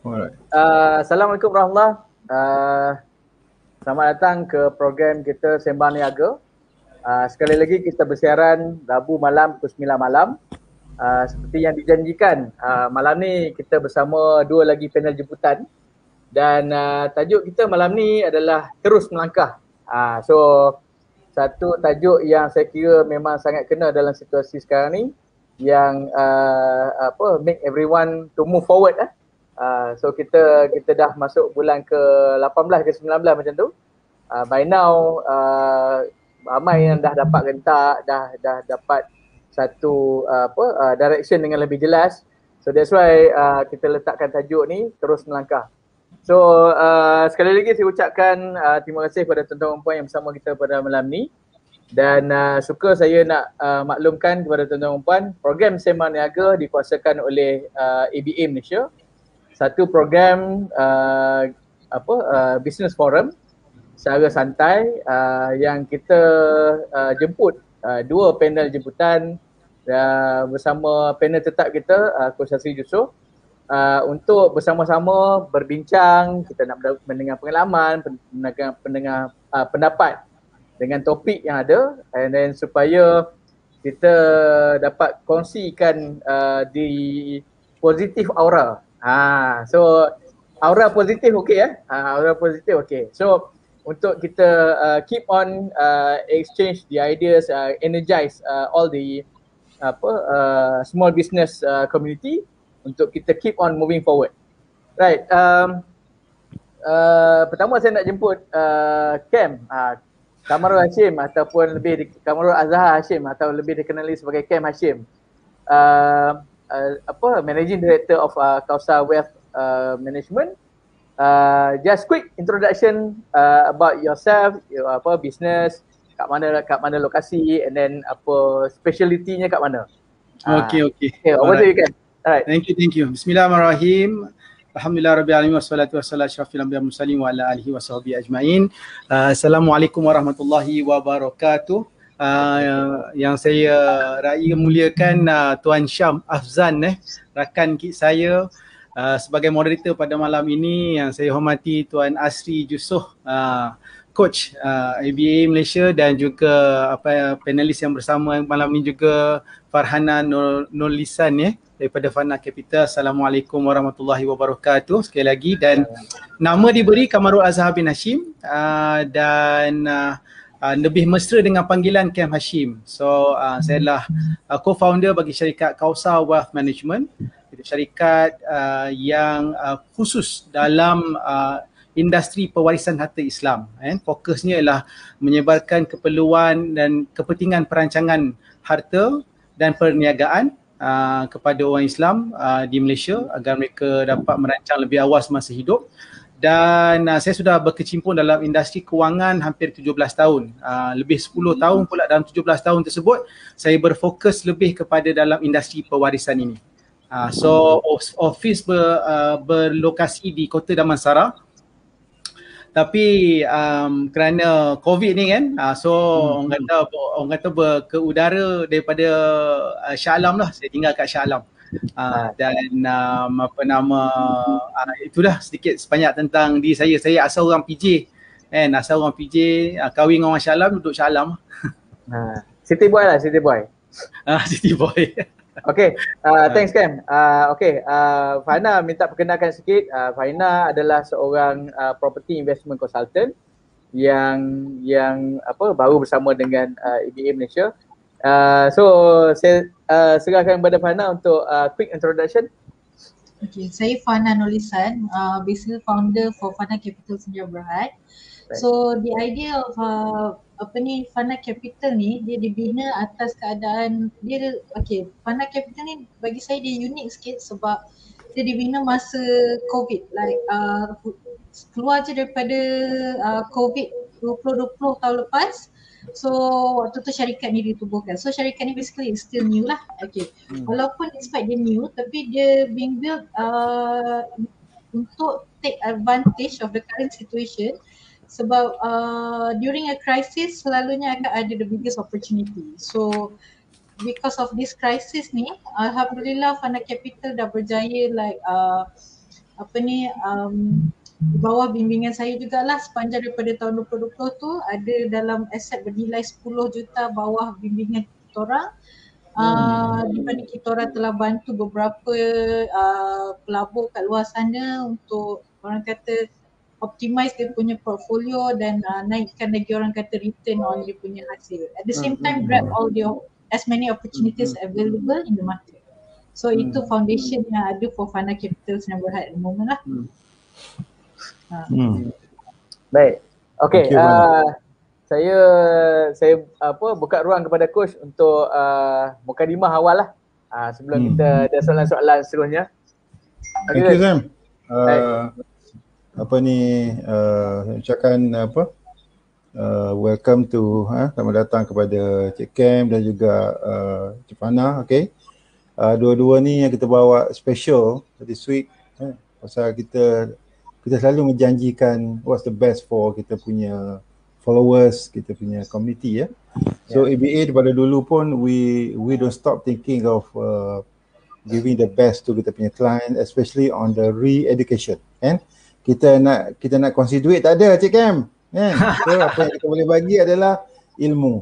Alright. Assalamualaikum warahmatullahi. Selamat datang ke program kita Sembang Niaga. Sekali lagi kita bersiaran Rabu malam pukul 9 malam. Seperti yang dijanjikan, malam ni kita bersama dua lagi panel jemputan. Dan tajuk kita malam ni adalah terus melangkah. So satu tajuk yang saya kira memang sangat kena dalam situasi sekarang ni, yang make everyone to move forward. So kita dah masuk bulan ke 18 ke 19 macam tu. By now ramai yang dah dapat rentak, dah dapat satu direction dengan lebih jelas. So that's why kita letakkan tajuk ni terus melangkah. So sekali lagi saya ucapkan terima kasih kepada tuan-tuan dan puan yang bersama kita pada malam ni. Dan suka saya nak maklumkan kepada tuan-tuan dan puan, program Sembang Niaga dikuasakan oleh ABA Malaysia. Satu program business forum secara santai yang kita jemput dua panel jemputan bersama panel tetap kita, Coach Hasri Yusof, untuk bersama-sama berbincang. Kita nak mendengar pengalaman, mendengar pendapat dengan topik yang ada, and then supaya kita dapat kongsikan di positif aura. So aura positif okey ya. Aura positif okey. So untuk kita keep on exchange the ideas, energize all the small business community untuk kita keep on moving forward. Right. Pertama saya nak jemput Cam Kamarul Hashim, ataupun Kamarul Azhar Hashim, atau lebih dikenali sebagai Cam Hashim. Managing Director of Kausar Wealth Management. Just quick introduction about yourself, business, kat mana lokasi, and then speciality-nya kat mana. Okay. Over to you, Cam. Alright. Thank you. Bismillahirrahmanirrahim. Alhamdulillah Rabbil Alamin wassalatu wassalamu ala asyrafil anbiya mursalin wa ala alihi wasahbihi ajma'in. Assalamualaikum warahmatullahi wabarakatuh. Yang saya muliakan Tuan Syam Afzan, rakan saya sebagai moderator pada malam ini. Yang saya hormati Tuan Asri Yusof, coach ABA Malaysia, dan juga panelis yang bersama malam ini juga Farhana Nur Lisan daripada Fana Capital. Assalamualaikum warahmatullahi wabarakatuh sekali lagi. Dan nama diberi Kamarul Azhar bin Hashim, dan lebih mesra dengan panggilan Cam Hashim. So saya adalah co-founder bagi syarikat Kausar Wealth Management. Itu syarikat yang khusus dalam industri pewarisan harta Islam. Fokusnya ialah menyebarkan keperluan dan kepentingan perancangan harta dan perniagaan kepada orang Islam di Malaysia agar mereka dapat merancang lebih awal semasa hidup. Dan saya sudah berkecimpung dalam industri kewangan hampir 17 tahun. Lebih 10 tahun pula dalam 17 tahun tersebut saya berfokus lebih kepada dalam industri pewarisan ini. So office berlokasi di Kota Damansara. Tapi kerana COVID ni kan, so orang kata ke udara daripada Shah Alam lah. Saya tinggal kat Shah Alam. Dan itulah sedikit sebanyak tentang diri saya. Saya asal orang PJ, kahwin dengan orang Shah Alam, duduk Shah Alam. City boy lah, City boy. City boy. Okay, thanks Cam. Faina minta perkenalkan sikit. Faina adalah seorang property investment consultant yang baru bersama dengan ABA Malaysia. So saya serahkan kepada Faina untuk quick introduction. Okay, saya Fana Nulisan, basically founder for Fana Capital Sdn Bhd. So the idea of Fana Capital ni dia dibina atas keadaan dia. Fana Capital ni bagi saya dia unik sikit sebab dia dibina masa COVID, like keluar je daripada COVID 2020 tahun lepas. So waktu tu syarikat ni ditubuhkan. So syarikat ni basically is still new lah. Walaupun despite dia new, tapi dia being built untuk take advantage of the current situation. Sebab during a crisis selalunya akan ada the biggest opportunity. So because of this crisis ni, Alhamdulillah Fana Capital dah berjaya like di bawah bimbingan saya jugalah sepanjang daripada tahun 2020 tu ada dalam aset bernilai 10 juta bawah bimbingan kita orang. Di mana kita orang telah bantu beberapa pelabur kat luar sana untuk orang kata optimize dia punya portfolio dan naikkan lagi orang kata return on dia punya hasil. At the same time grab all the as many opportunities available in the market. So itu foundation yang ada for Fana Capital Sdn Bhd at the moment lah. Baik. Okey, saya buka ruang kepada coach untuk mukadimah awal lah. Sebelum kita ada soalan-soalan seterusnya. Thank you Sam. Ucapkan welcome to selamat datang kepada Cik Kem dan juga Cik Fana. Okay. Dua-dua ni yang kita bawa special this week pasal kita selalu menjanjikan what's the best for kita punya followers, kita punya community ya. So ABA daripada dulu pun we don't stop thinking of giving the best to kita punya client, especially on the re-education. Kan? Kita nak kongsi duit tak ada Cik Kem. Kan? So apa yang kita boleh bagi adalah ilmu,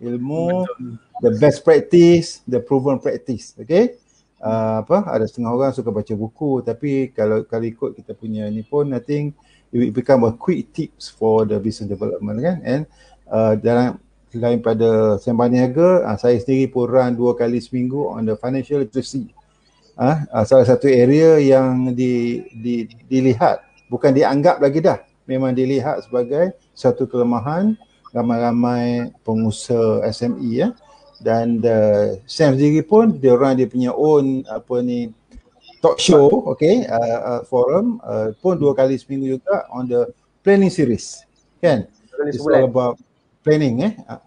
the best practice, the proven practice. Okay? Ada setengah orang suka baca buku, tapi kalau ikut kita punya ni pun, I think it become a quick tips for the business development kan. And dalam selain pada Sembang Niaga, saya sendiri pun run 2 kali seminggu on the financial literacy. Salah satu area yang dilihat, bukan dianggap lagi dah, memang dilihat sebagai satu kelemahan ramai-ramai pengusaha SME ya. Dan Sam sendiri pun dia punya own talk show, okay, forum pun 2 kali seminggu juga on the planning series kan. It's all about planning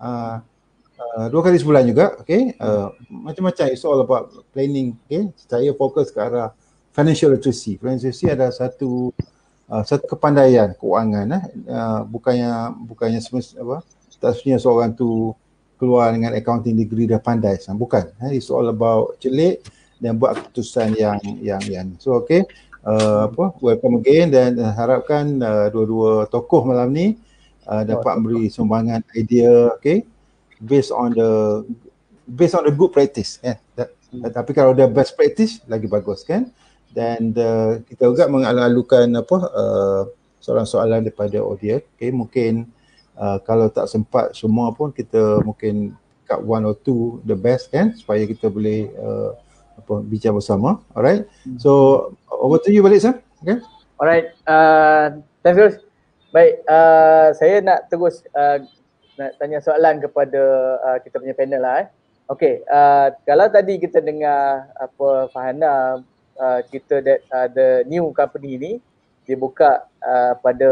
2 kali sebulan juga, okay. Macam-macam, it's all about planning, okay. Saya fokus ke arah financial literacy. Financial literacy adalah satu kepandaian keuangan bukannya tak semestinya seorang tu keluar dengan accounting degree dah pandai, bukan. It's all about celik dan buat keputusan yang so okay, welcome again dan harapkan dua-dua tokoh malam ni dapat beri sumbangan idea, okay, based on the good practice tapi kalau ada best practice lagi bagus kan. Dan kita juga mengalu-alukan soalan-soalan daripada audience, okay. Mungkin kalau tak sempat semua pun kita mungkin cut 1 or 2 the best kan, supaya kita boleh bincang bersama. Alright, so over to you balik Sam. Okay. Alright, thanks Gus. Baik, saya nak terus nak tanya soalan kepada kita punya panel lah. Okay, kalau tadi kita dengar Fahana kita that the new company ni dibuka pada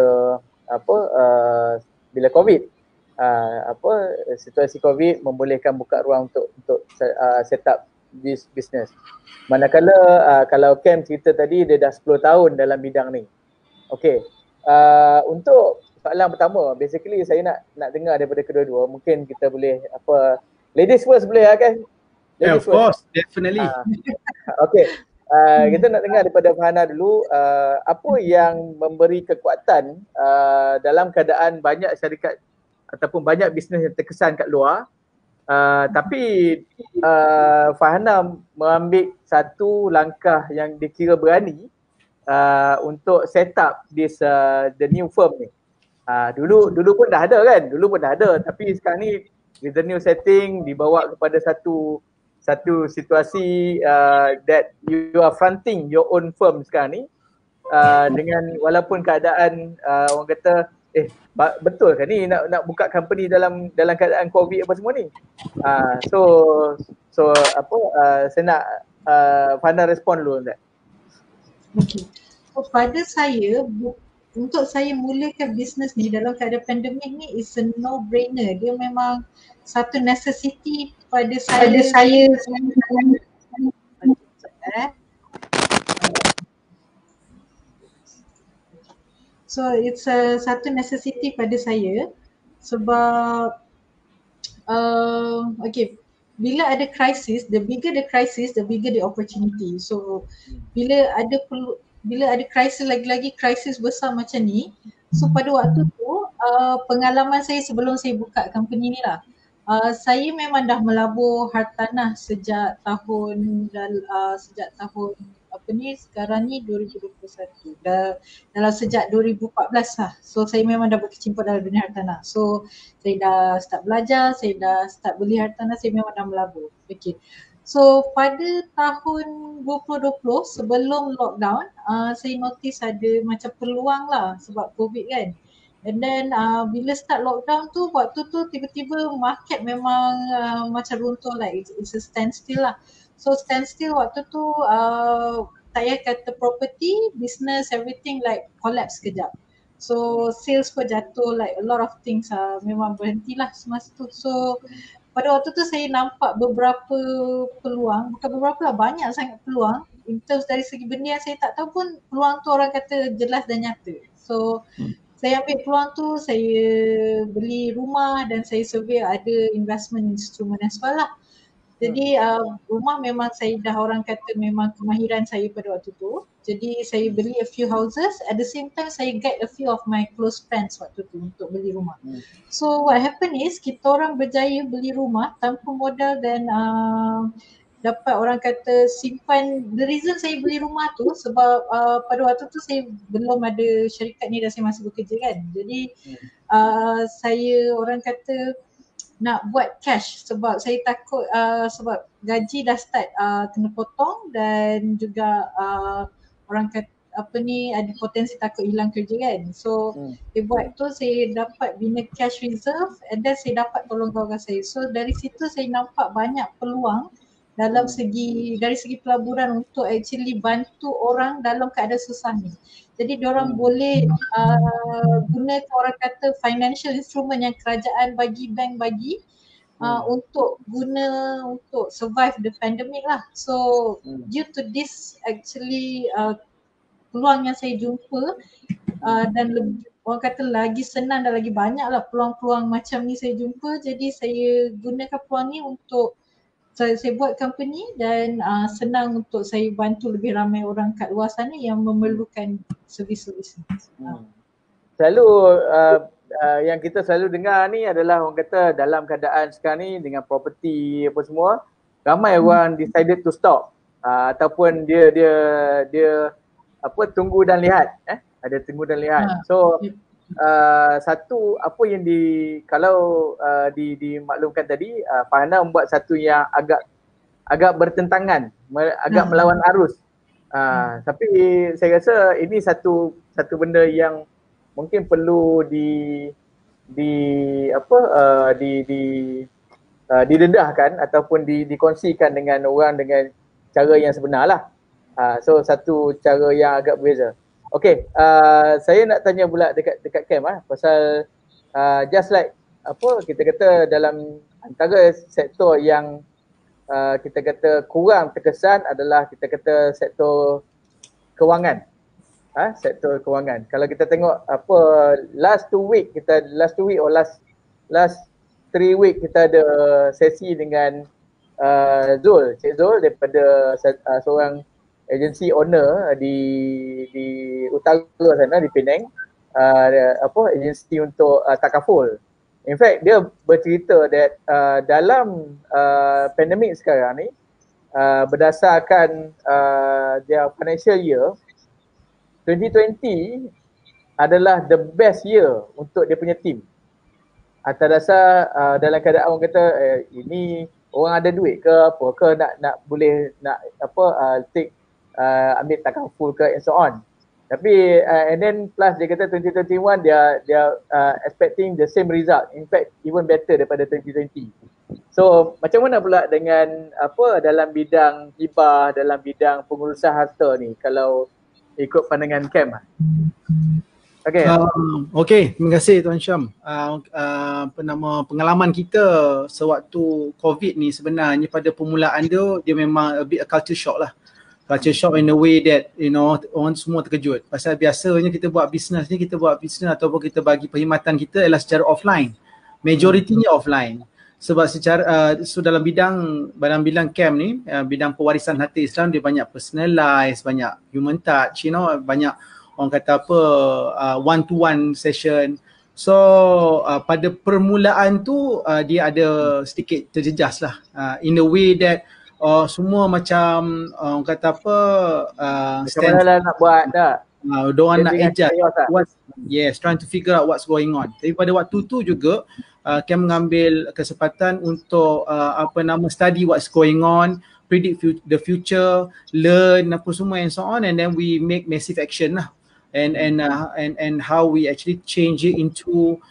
bila COVID, situasi COVID membolehkan buka ruang untuk set up this business. Manakala kalau Kem cerita tadi dia dah 10 tahun dalam bidang ni. Okay, untuk soalan pertama, basically saya nak dengar daripada kedua-dua. Mungkin kita boleh ladies first boleh kan? Yeah, of course, definitely. Okay. Kita nak dengar daripada Fahana dulu, apa yang memberi kekuatan dalam keadaan banyak syarikat ataupun banyak bisnes yang terkesan kat luar, tapi Fahana mengambil satu langkah yang dikira berani untuk set up this the new firm ni. Dulu pun dah ada kan, tapi sekarang ni with the new setting dibawa kepada satu situasi that you are fronting your own firm sekarang ni, dengan walaupun keadaan orang kata betul kan ni nak buka company dalam keadaan COVID apa semua ni. Saya nak Fahana respon dulu on that. Okay. So, pada saya untuk saya mulakan bisnes ni dalam keadaan pandemik ni is a no-brainer. Dia memang satu necessity pada saya. So it's satu necessity pada saya sebab okay, bila ada crisis, the bigger the crisis, the bigger the opportunity. So bila ada bila ada krisis, lagi-lagi krisis besar macam ni, so pada waktu tu pengalaman saya sebelum saya buka company ni lah, saya memang dah melabur hartanah sejak tahun sekarang ni 2021, dalam sejak 2014 lah. So saya memang dah berkecimpung dalam dunia hartanah. So saya dah start belajar, saya dah start beli hartanah, saya memang dah melabur. Okay. So pada tahun 2020 sebelum lockdown, saya notice ada macam peluang lah sebab COVID kan. And then bila start lockdown tu, waktu tu tiba-tiba market memang macam runtuh lah, it's a standstill lah. So standstill waktu tu tak payah kata property, business, everything like collapse sekejap. So sales pun jatuh, like a lot of things memang berhentilah semasa tu. So pada waktu tu saya nampak beberapa peluang, bukan beberapa lah, banyak sangat peluang. In terms dari segi benda yang saya tak tahu pun, peluang tu orang kata jelas dan nyata. So saya ambil peluang tu, saya beli rumah dan saya survey ada investment instrument as well lah. Jadi rumah memang saya dah orang kata memang kemahiran saya pada waktu tu. Jadi saya beli a few houses, at the same time saya guide a few of my close friends waktu tu untuk beli rumah. So what happen is kita orang berjaya beli rumah tanpa modal dan dapat orang kata simpan. The reason saya beli rumah tu sebab pada waktu tu saya belum ada syarikat ni dan saya masih bekerja kan. Jadi saya orang kata nak buat cash sebab saya takut sebab gaji dah start kena potong dan juga orang kata ada potensi takut hilang kerja kan. So dia buat tu saya dapat bina cash reserve and then saya dapat tolong kawan saya. So dari situ saya nampak banyak peluang dalam dari segi pelaburan untuk actually bantu orang dalam keadaan susah ni. Jadi diorang boleh guna orang kata financial instrument yang kerajaan bagi, bank bagi untuk guna untuk survive the pandemic lah. So due to this actually peluang yang saya jumpa dan orang kata lagi senang dan lagi banyak lah peluang-peluang macam ni saya jumpa. Jadi saya gunakan peluang ni untuk saya buat company dan senang untuk saya bantu lebih ramai orang kat luar sana yang memerlukan servis-servis ni. Selalu yang kita selalu dengar ni adalah orang kata dalam keadaan sekarang ni dengan property apa semua, ramai orang decided to stop ataupun dia tunggu dan lihat, ada tunggu dan lihat. So satu apa yang kalau dimaklumkan tadi, Farhana membuat satu yang agak bertentangan, agak melawan arus. Tapi saya rasa ini satu benda yang mungkin perlu didedahkan ataupun dikongsikan dengan orang dengan cara yang sebenar lah. So satu cara yang agak berbeza. Okay, saya nak tanya pula dekat Cam pasal just like kita kata dalam antara sektor yang kita kata kurang terkesan adalah kita kata sektor kewangan. Sektor kewangan. Kalau kita tengok last 2 week or last 3 week kita ada sesi dengan Cik Zul daripada seorang agensi owner di utara sana di Penang, agensi untuk takaful. In fact dia bercerita that dalam pandemik sekarang ni berdasarkan their financial year 2020 adalah the best year untuk dia punya team. Atas dasar dalam keadaan orang kata ini orang ada duit ke apa ke nak boleh take ambil takaful ke and so on. Tapi and then plus dia kata 2021 dia expecting the same result, in fact even better daripada 2020. So macam mana pula dengan dalam bidang hibah, dalam bidang pengurusan harta ni kalau ikut pandangan Cam? Okay. Okay, terima kasih Tuan Syam. Pengalaman kita sewaktu COVID ni sebenarnya pada permulaan dia memang a bit a culture shock lah. Culture shock in a way that orang semua terkejut. Pasal biasanya kita buat bisnes ataupun kita bagi perkhidmatan kita adalah secara offline. Majoritinya offline. sebab secara so dalam bidang camp ni, bidang pewarisan harta Islam dia banyak personalized, banyak human touch, banyak orang kata apa, one to one session. So pada permulaan tu dia ada sedikit terjejas lah, in a way that semua macam orang kata apa, Macam mana lah nak buat tak? Diorang nak adjust chaos trying to figure out what's going on. Tapi pada waktu tu juga Cam mengambil kesempatan untuk study what's going on, predict the future, learn apa semua and so on, and then we make massive action lah, and how we actually change it into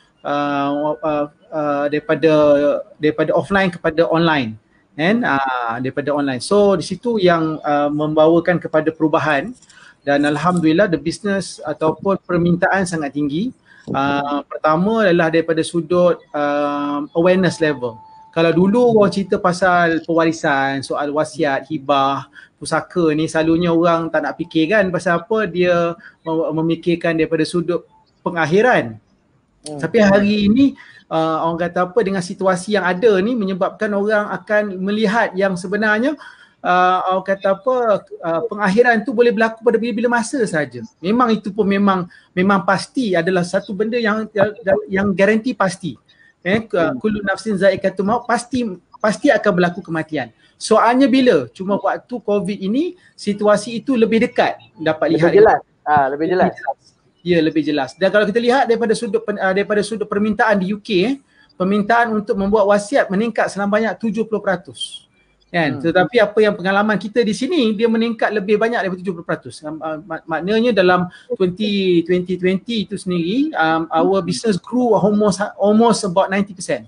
daripada offline kepada online, and daripada online. So di situ yang membawakan kepada perubahan. Dan alhamdulillah the business ataupun permintaan sangat tinggi. Pertama adalah daripada sudut awareness level. Kalau dulu orang cerita pasal pewarisan, soal wasiat, hibah, pusaka ni selalunya orang tak nak fikir kan pasal apa, dia memikirkan daripada sudut pengakhiran. Tapi hari ini orang kata apa, dengan situasi yang ada ni menyebabkan orang akan melihat yang sebenarnya orang kata apa, pengakhiran tu boleh berlaku pada bila-bila masa saja. Memang itu pun memang pasti adalah satu benda yang garanti pasti. Kullu nafsin za'iqatul maut, pasti akan berlaku kematian. Soalnya bila? Cuma waktu COVID ini situasi itu lebih dekat dapat lihat. Lebih jelas. Ya, lebih jelas. Dan kalau kita lihat daripada sudut permintaan di UK, permintaan untuk membuat wasiat meningkat selama banyak 70%. Kan? Tetapi apa yang pengalaman kita di sini, dia meningkat lebih banyak daripada 70%. Maknanya dalam 2020 itu sendiri, our business grew almost about 90%.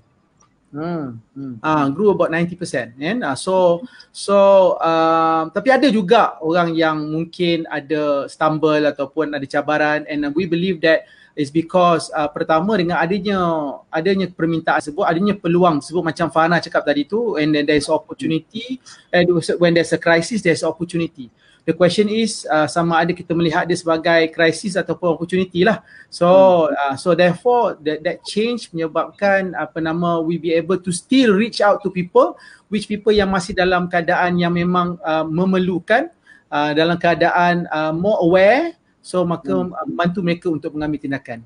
Grew about 90%. Tapi ada juga orang yang mungkin ada stumble ataupun ada cabaran, and we believe that is because pertama dengan adanya permintaan tersebut, adanya peluang tersebut macam Fana cakap tadi tu, and then there's opportunity, and when there's a crisis there's opportunity. The question is sama ada kita melihat dia sebagai crisis ataupun opportunity lah. So therefore that change menyebabkan we be able to still reach out to people yang masih dalam keadaan yang memang memerlukan, dalam keadaan more aware. So maka membantu mereka untuk mengambil tindakan.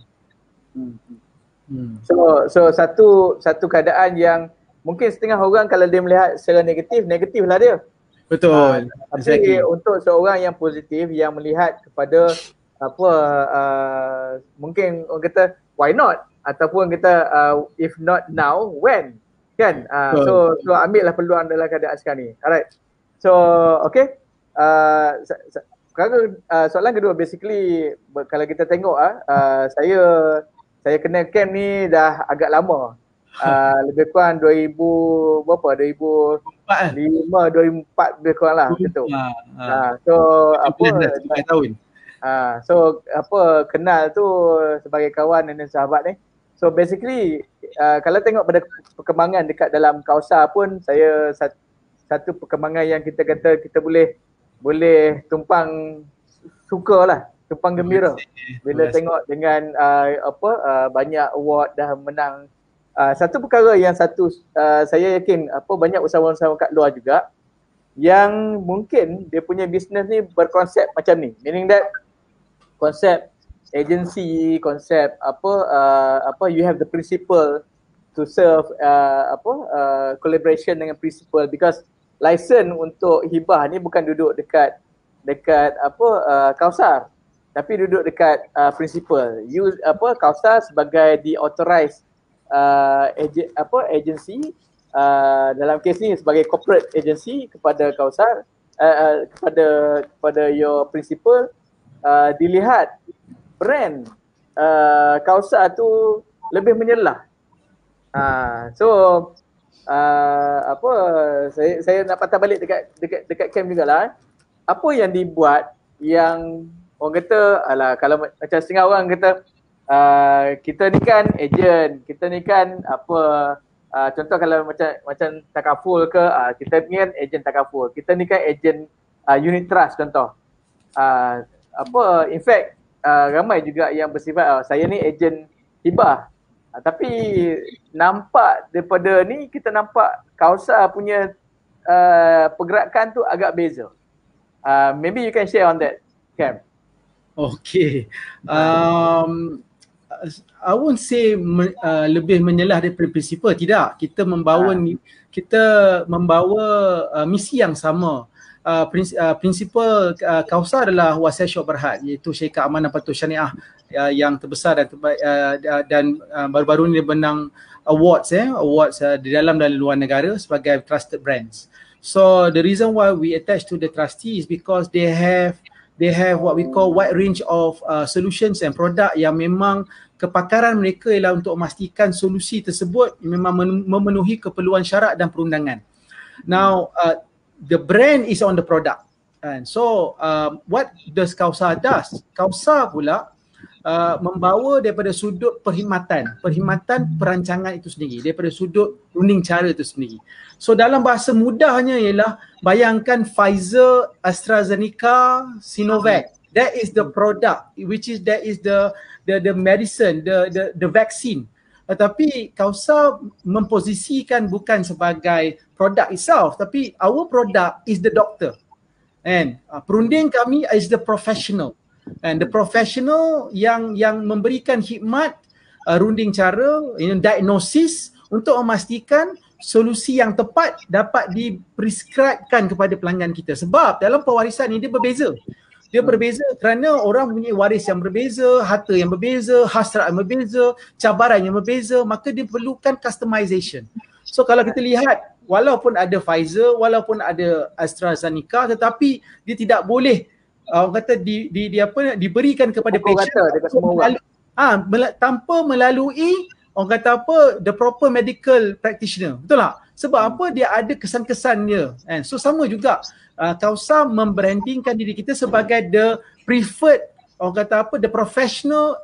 So satu keadaan yang mungkin setengah orang kalau dia melihat secara negatif lah dia. Betul. Tapi untuk seorang yang positif yang melihat kepada mungkin orang kata why not, ataupun kita if not now when, kan? So ambillah peluang dalam keadaan sekarang ni. Alright. So okay. Soalan kedua, basically kalau kita tengok saya kenal camp ni dah agak lama. Lebih kurang 2005, 2004 lebih kurang lah gitu. Kenal tu sebagai kawan dan sahabat ni. So basically kalau tengok pada perkembangan dekat dalam Kausar pun, saya satu perkembangan yang kita kata kita boleh tumpang gembira bila tengok dengan banyak award dah menang. Satu perkara yang saya yakin banyak usahawan-usahawan kat luar juga yang mungkin dia punya bisnes ni berkonsep macam ni, meaning that konsep agency, konsep you have the principle to serve collaboration dengan principle, because license untuk hibah ni bukan duduk dekat Kausar, tapi duduk dekat principal. Kausar sebagai the authorized agency, dalam kes ni sebagai corporate agency kepada Kausar, kepada your principal, dilihat brand Kausar tu lebih menyelah. Saya nak patah balik dekat camp jugalah. Apa yang dibuat yang orang kata, kalau macam setengah orang kata kita ni kan ejen, kita ni kan contoh kalau macam takaful ke, kita ni kan ejen takaful, kita ni kan ejen unit trust contoh. In fact ramai juga yang bersifat saya ni ejen hibah. Tapi nampak daripada ni kita nampak Kausar punya pergerakan tu agak beza. Maybe you can share on that, Cam. Okay. I won't say lebih menyelah daripada prinsipal, tidak. Kita membawa misi yang sama. Prinsipal Kausar adalah Wasai Syok Berhad, iaitu syarikat amanah patuh syariah yang terbesar dan terbaik, dan baru-baru ni dia menang awards di dalam dan luar negara sebagai trusted brands. So the reason why we attach to the trustee is because they have what we call wide range of solutions and product yang memang kepakaran mereka ialah untuk memastikan solusi tersebut memang memenuhi keperluan syarat dan perundangan. Now the brand is on the product, and so what does Kausar does? Kausar pula membawa daripada sudut perkhidmatan perancangan itu sendiri, daripada sudut runding cara itu sendiri. So dalam bahasa mudahnya ialah bayangkan Pfizer, AstraZeneca, Sinovac. That is the product, that is the medicine, the vaccine. Tetapi Kausar memposisikan bukan sebagai product itself, tapi our product is the doctor. And perunding kami is the professional. And the professional yang memberikan khidmat runding cara, diagnosis untuk memastikan solusi yang tepat dapat diprescribekan kepada pelanggan kita. Sebab dalam pewarisan ni dia berbeza. Dia berbeza kerana orang punya waris yang berbeza, harta yang berbeza, hasrat yang berbeza, cabaran yang berbeza, maka dia perlukan customization. So kalau kita lihat, walaupun ada Pfizer, walaupun ada AstraZeneca, tetapi dia tidak boleh orang kata diberikan kepada patient tanpa melalui orang kata the proper medical practitioner. Betul tak? Sebab apa? Dia ada kesan-kesannya. So sama juga Kausar membrandingkan diri kita sebagai the preferred, orang kata the professional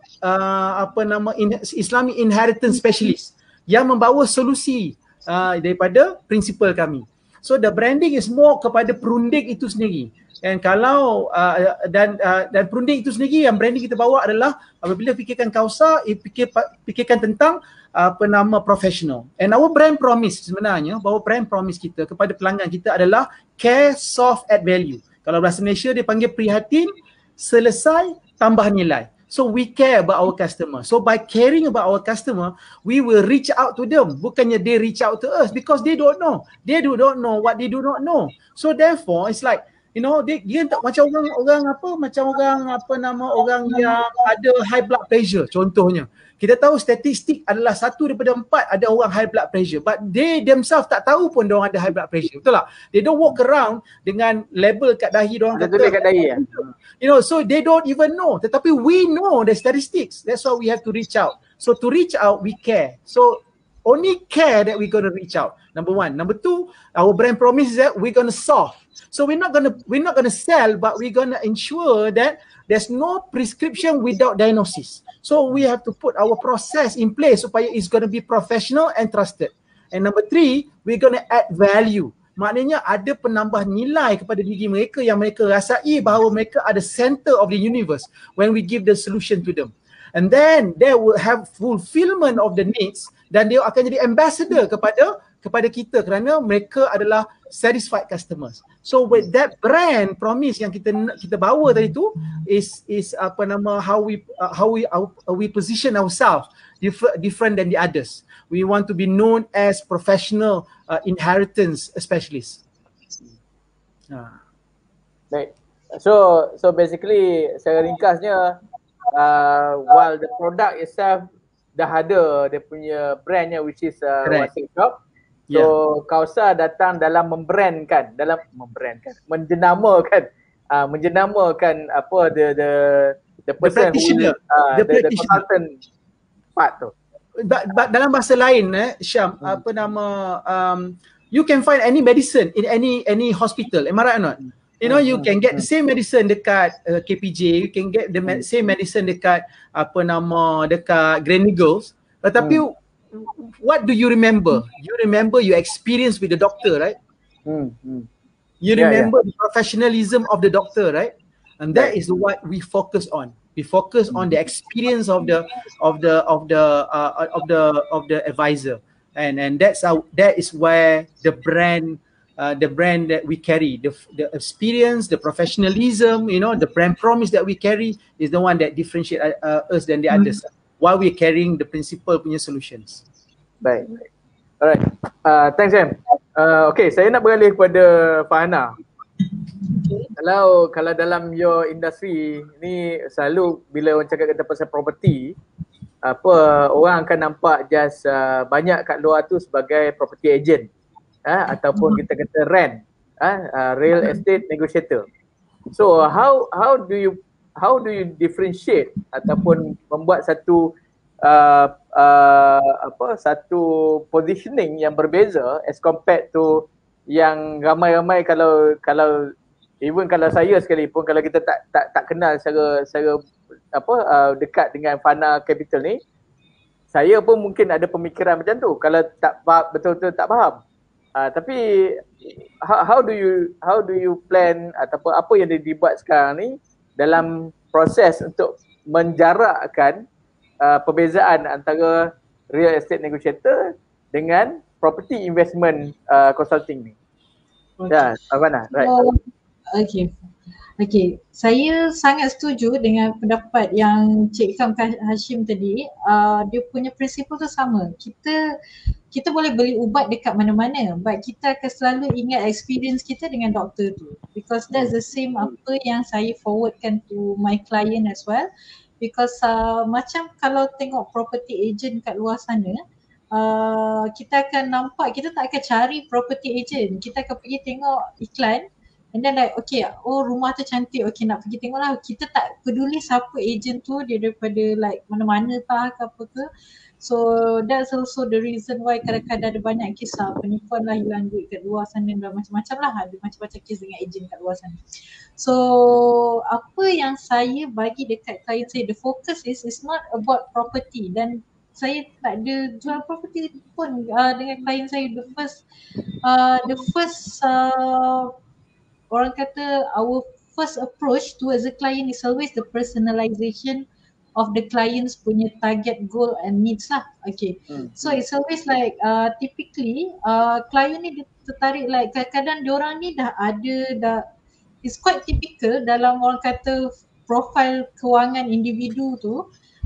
Islamic inheritance specialist yang membawa solusi daripada prinsipal kami. So the branding is more kepada perunding itu sendiri. And kalau dan perunding itu sendiri yang branding kita bawa adalah apabila fikirkan Kausar, fikirkan tentang professional. And our brand promise sebenarnya, bahawa brand promise kita kepada pelanggan kita adalah care, soft, add value. Kalau bahasa Malaysia dia panggil prihatin, selesai, tambah nilai. So we care about our customer. So by caring about our customer, we will reach out to them. Bukannya they reach out to us because they don't know. They do not know what they do not know. So therefore it's like, dia tak macam orang yang ada high blood pressure contohnya. Kita tahu statistik adalah 1 daripada 4 ada orang high blood pressure, but they themselves tak tahu pun diorang ada high blood pressure. Betul tak? They don't walk around dengan label kat dahi diorang kata kat dahi. So they don't even know. Tetapi we know the statistics. That's why we have to reach out. So to reach out, we care. So only care that we're going to reach out. Number one. Number two, our brand promise is that we're going to solve. So we're not going to sell, but we're going to ensure that there's no prescription without diagnosis. So we have to put our process in place supaya it's going to be professional and trusted. And number three, we're going to add value. Maknanya ada penambah nilai kepada diri mereka yang mereka rasai bahawa mereka ada center of the universe when we give the solution to them. And then they will have fulfillment of the needs dan dia akan jadi ambassador kepada kita kerana mereka adalah satisfied customers. So with that brand promise yang kita bawa tadi tu is how we position ourselves different than the others. We want to be known as professional inheritance specialist. Baik. So basically secara ringkasnya while the product itself dah ada dia punya brandnya which is Wasai Shop. So Kausar datang dalam menjenamakan apa the person who the consultant part tu. Dalam bahasa lain Syam, you can find any medicine in any hospital, am I right or not? You can get the same medicine dekat KPJ, you can get the same medicine dekat dekat Gleneagles, tetapi what do you remember? You remember your experience with the doctor, right? You remember the professionalism of the doctor, right? And that is what we focus on. We focus on the experience of the advisor, and that is where the brand that we carry, the experience, the professionalism, the brand promise that we carry is the one that differentiate us than the others, while we're carrying the principal punya solutions. Baik. Alright. Thanks, Em. Okay, saya nak beralih kepada Farhana. Kalau dalam your industry ni, selalu bila orang cakap kata pasal property, orang akan nampak just banyak kat luar tu sebagai property agent, ataupun kita kata rent, real estate negotiator. So how do you differentiate ataupun membuat satu satu positioning yang berbeza as compared to yang ramai-ramai, kalau even kalau saya sekalipun, kalau kita tak kenal secara dekat dengan Fana Capital ni, saya pun mungkin ada pemikiran macam tu kalau tak betul-betul tak faham. Tapi how do you plan ataupun apa yang dibuat sekarang ni dalam proses untuk menjarakkan perbezaan antara real estate negotiator dengan property investment consulting ni? Ya, Fana, right. Okay, saya sangat setuju dengan pendapat yang Cik Ikram Hashim tadi. Dia punya prinsipal tu sama. Kita boleh beli ubat dekat mana-mana, but kita akan selalu ingat experience kita dengan doktor tu, because that's the same apa yang saya forwardkan to my client as well. Because macam kalau tengok property agent kat luar sana, kita akan nampak, kita tak akan cari property agent, kita akan pergi tengok iklan and then like, okay, oh rumah tu cantik, okay nak pergi tengok lah. Kita tak peduli siapa agent tu, dia daripada like mana-mana tak ke apa ke. So that's also the reason why kadang-kadang ada banyak kisah penipuan lah, hilang duit kat luar sana dan macam-macam lah, ada macam-macam kes dengan agent kat luar sana. So apa yang saya bagi dekat klien saya, the focus is not about property, dan saya tak ada jual property pun dengan klien saya. The first orang kata our first approach towards the client is always the personalization of the client's punya target goal and needs lah. Okay. So it's always like typically client ni dia tertarik, like kadang-kadang diorang ni dah it's quite typical dalam orang kata profile kewangan individu tu.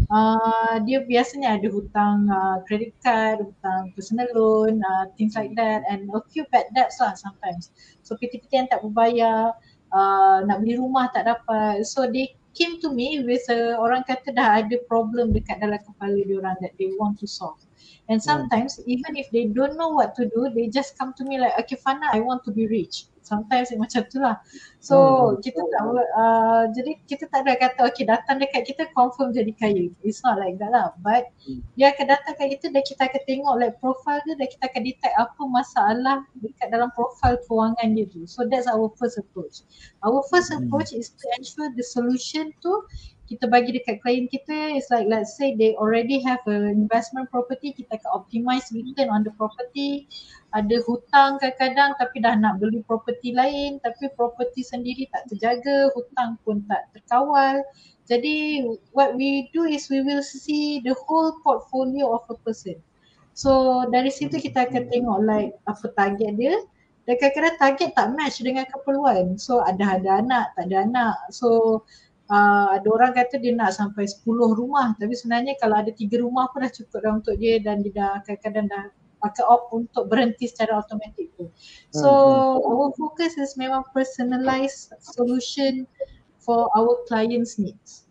Dia biasanya ada hutang credit card, hutang personal loan, things like that, and a few bad debts lah sometimes. So PT-PT yang tak berbayar, nak beli rumah tak dapat. So they came to me with orang kata dah ada problem dekat dalam kepala diorang that they want to solve. And sometimes even if they don't know what to do, they just come to me like, okay Fana, I want to be rich. Sometimes macam tu lah. So kita tak jadi kita tak ada kata okay datang dekat kita confirm jadi kaya. It's not like that lah. But dia akan datang kat kita dan kita akan tengok like profile dia, dan kita akan detect apa masalah dekat dalam profile kewangan dia tu. So that's our first approach. Our first approach is to ensure the solution tu kita bagi dekat klien kita is like, let's say they already have an investment property, kita akan optimize return on the property. Ada hutang kadang-kadang tapi dah nak beli property lain, tapi property sendiri tak terjaga, hutang pun tak terkawal. Jadi what we do is we will see the whole portfolio of a person. So dari situ kita akan tengok like apa target dia, dan kadang-kadang target tak match dengan keperluan. So ada anak, tak ada anak. So ada orang kata dia nak sampai 10 rumah, tapi sebenarnya kalau ada 3 rumah pun dah cukup dah untuk dia, dan dia dah kadang-kadang dah akan opt untuk berhenti secara automatik tu. So our focus is memang personalized solution for our clients needs.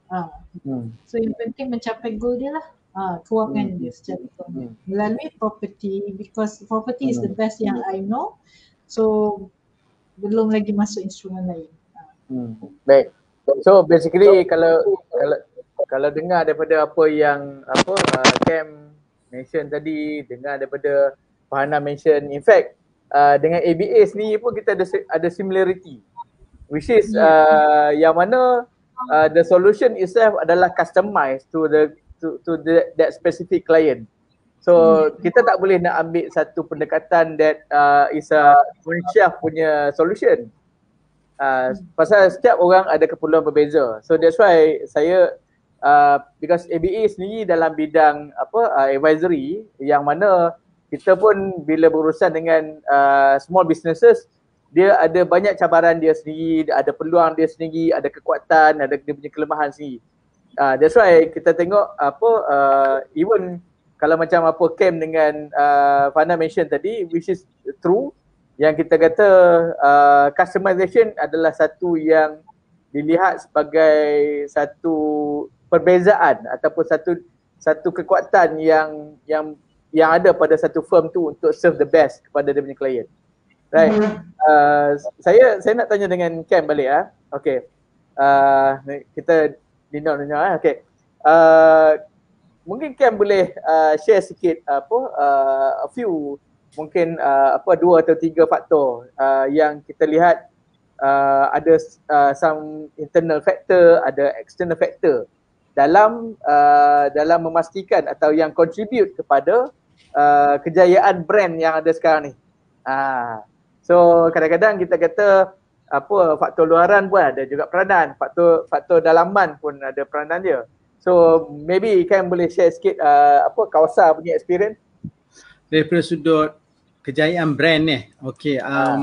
So yang penting mencapai goal dia lah, kewangan dia secara ekonomi melalui property, because property is the best yang I know. So belum lagi masuk instrumen lain. Baik. So basically kalau dengar daripada apa yang Cam mention tadi, dengar daripada Farhana mention, in fact dengan ABA sendiri pun kita ada similarity, which is yang mana the solution itself adalah customized to that specific client. So kita tak boleh nak ambil satu pendekatan that is a on-shelf punya solution. Pasal setiap orang ada keperluan berbeza. So that's why saya because ABA sendiri dalam bidang advisory, yang mana kita pun bila berurusan dengan small businesses, dia ada banyak cabaran dia sendiri, ada peluang dia sendiri, ada kekuatan, ada dia punya kelemahan sendiri. That's why kita tengok even kalau macam apa Cam dengan Fana mention tadi, which is true, yang kita kata customization adalah satu yang dilihat sebagai satu perbezaan ataupun satu kekuatan yang ada pada satu firm tu untuk serve the best kepada dia punya client. Right. Saya nak tanya dengan Cam balik Okay. Kita dengar. Okay. Mungkin Cam boleh share sikit a few mungkin 2 atau 3 faktor yang kita lihat ada some internal factor, ada external factor dalam memastikan atau yang contribute kepada kejayaan brand yang ada sekarang ni. So kadang-kadang kita kata faktor luaran pun ada juga peranan, faktor dalaman pun ada peranan dia. So maybe Cam boleh share sikit Kausa punya experience daripada sudut kejayaan brand ni. Okay.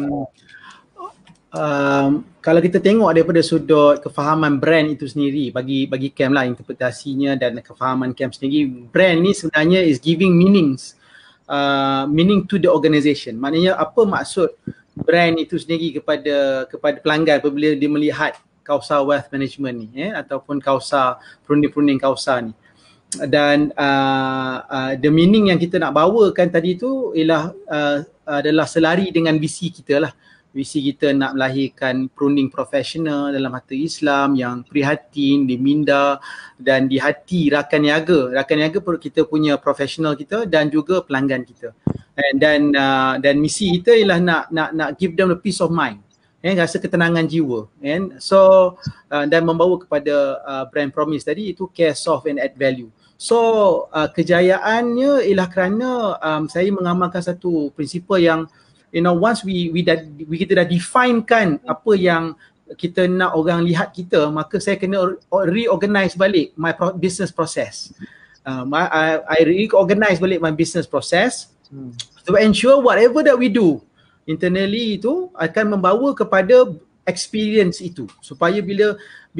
Kalau kita tengok daripada sudut kefahaman brand itu sendiri, bagi Cam lah interpretasinya dan kefahaman Cam sendiri, brand ni sebenarnya is giving meaning to the organisation. Maknanya apa maksud brand itu sendiri kepada pelanggan apabila dia melihat Kausa Wealth Management ni ataupun Kausa, perunding Kausa ni. Dan the meaning yang kita nak bawakan tadi tu ialah adalah selari dengan visi kita lah. Visi kita nak melahirkan perunding profesional dalam mata Islam yang prihatin, diminda dan di hati rakan niaga. Rakan niaga kita punya profesional kita dan juga pelanggan kita. Dan misi kita ialah nak give them a peace of mind. Rasa ketenangan jiwa. So dan membawa kepada brand promise tadi itu care, solve and add value. So kejayaannya ialah kerana saya mengamalkan satu prinsipal yang once kita dah definekan apa yang kita nak orang lihat kita, maka saya kena reorganize balik my business process. I reorganize balik my business process to ensure whatever that we do internally itu akan membawa kepada experience itu, supaya bila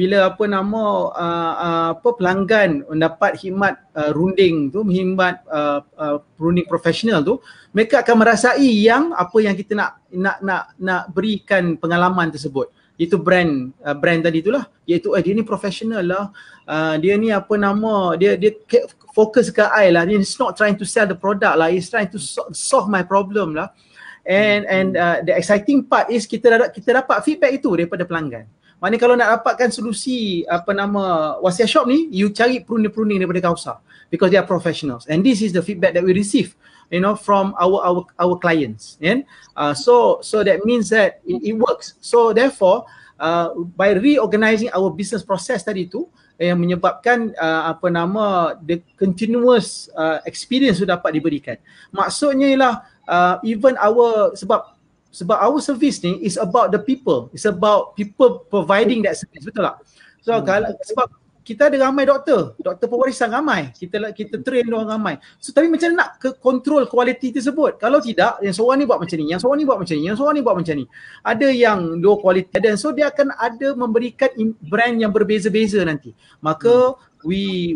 pelanggan mendapat khidmat runding tu, khidmat runding profesional tu, mereka akan merasai yang apa yang kita nak berikan pengalaman tersebut. Itu brand tadi itulah, iaitu dia ni profesional lah, dia ni dia fokus ke I lah, he's not trying to sell the product lah, he's trying to solve my problem lah. And the exciting part is kita dapat feedback itu daripada pelanggan. Maknanya kalau nak dapatkan solusi wasiat shop ni, you cari perunding daripada Kausa because they are professionals, and this is the feedback that we receive from our clients. So that means that it works. So therefore by reorganizing our business process tadi tu yang menyebabkan the continuous experience sudah dapat diberikan. Maksudnya ialah even sebab our service ni is about the people. It's about people providing that service, betul tak? So sebab kita ada ramai doktor pewarisan ramai. Kita train orang ramai. So tapi macam mana nak control kualiti tersebut? Kalau tidak, yang seorang ni buat macam ni, yang seorang ni buat macam ni, yang seorang ni buat macam ni. Ada yang low quality, dan so dia akan ada memberikan brand yang berbeza-beza nanti. Maka we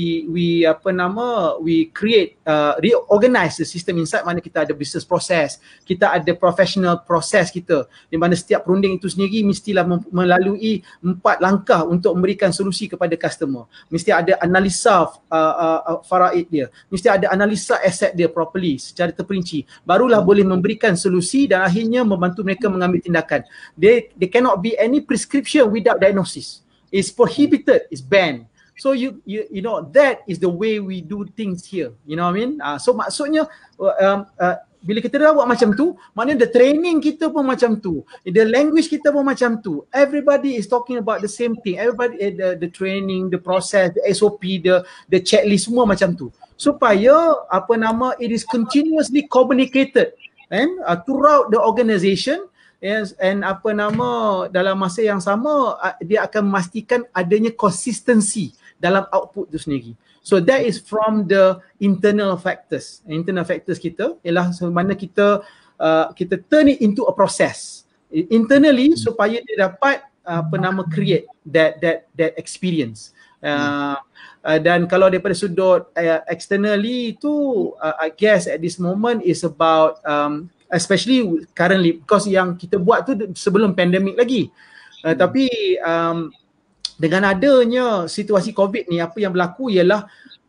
create reorganize the system inside, mana kita ada business process, kita ada professional process kita, di mana setiap perunding itu sendiri mestilah melalui 4 langkah untuk memberikan solusi kepada customer. Mesti ada analisa faraid dia, mesti ada analisa aset dia properly secara terperinci, barulah boleh memberikan solusi dan akhirnya membantu mereka mengambil tindakan. There cannot be any prescription without diagnosis. It's prohibited, it's banned. So you know that is the way we do things here. You know what I mean? So maksudnya bila kita dah buat macam tu, maknanya the training kita pun macam tu, the language kita pun macam tu. Everybody is talking about the same thing. Everybody the training, the process, the SOP, the checklist semua macam tu. Supaya it is continuously communicated throughout the organisation, Yes, and apa nama, dalam masa yang sama dia akan memastikan adanya consistency dalam output tu sendiri. So that is from the internal factors. Internal factors kita ialah mana kita kita turn it into a process internally supaya dia dapat apa nama create that experience. Dan kalau daripada sudut externally tu I guess at this moment is about especially currently because yang kita buat tu sebelum pandemik lagi. Tapi dengan adanya situasi COVID ni, apa yang berlaku ialah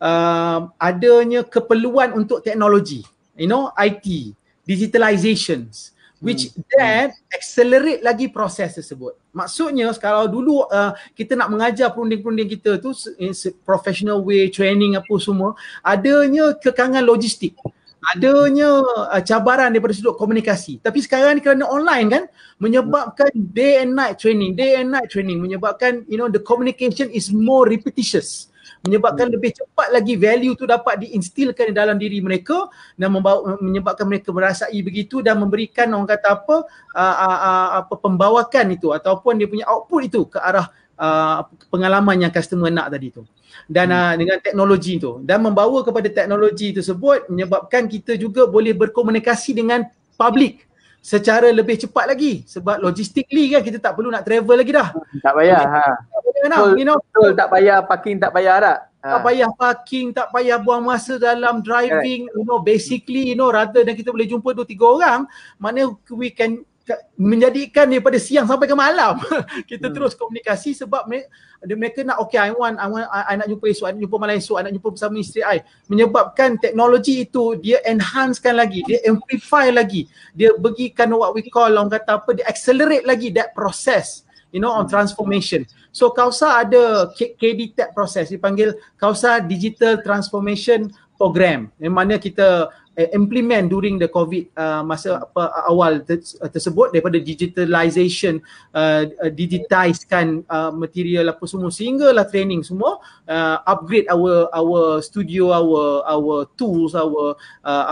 adanya keperluan untuk teknologi, IT, digitalizations, which that accelerate lagi proses tersebut. Maksudnya kalau dulu kita nak mengajar perunding-perunding kita tu in professional way, training apa semua, adanya kekangan logistik, adanya cabaran daripada sudut komunikasi. Tapi sekarang ni kerana online kan, menyebabkan day and night training, menyebabkan the communication is more repetitious, menyebabkan lebih cepat lagi value tu dapat diinstilkan dalam diri mereka dan menyebabkan mereka merasai begitu dan memberikan orang kata apa pembawakan itu ataupun dia punya output itu ke arah pengalaman yang customer nak tadi tu. Dan dengan teknologi tu dan membawa kepada teknologi tersebut menyebabkan kita juga boleh berkomunikasi dengan public secara lebih cepat lagi sebab logistically kan kita tak perlu nak travel lagi dah. Tak payah. Betul, tak payah parking, tak payah tak? Tak payah parking, tak payah buang masa dalam driving, basically rather than kita boleh jumpa 2-3 orang, mana we can menjadikan daripada siang sampai ke malam kita terus komunikasi sebab mereka nak I nak jumpa esok, I nak jumpa malam esok, I nak jumpa bersama isteri I. Menyebabkan teknologi itu dia enhancekan lagi, dia amplify lagi, dia bagikan what we call orang kata apa, dia accelerate lagi that process on transformation. So Kausa ada KDTAP process, dipanggil Kausa Digital Transformation Program, yang mana kita implement during the COVID masa awal tersebut daripada digitalization, digitizekan material apa semua sehinggalah training semua, upgrade our studio, our tools, our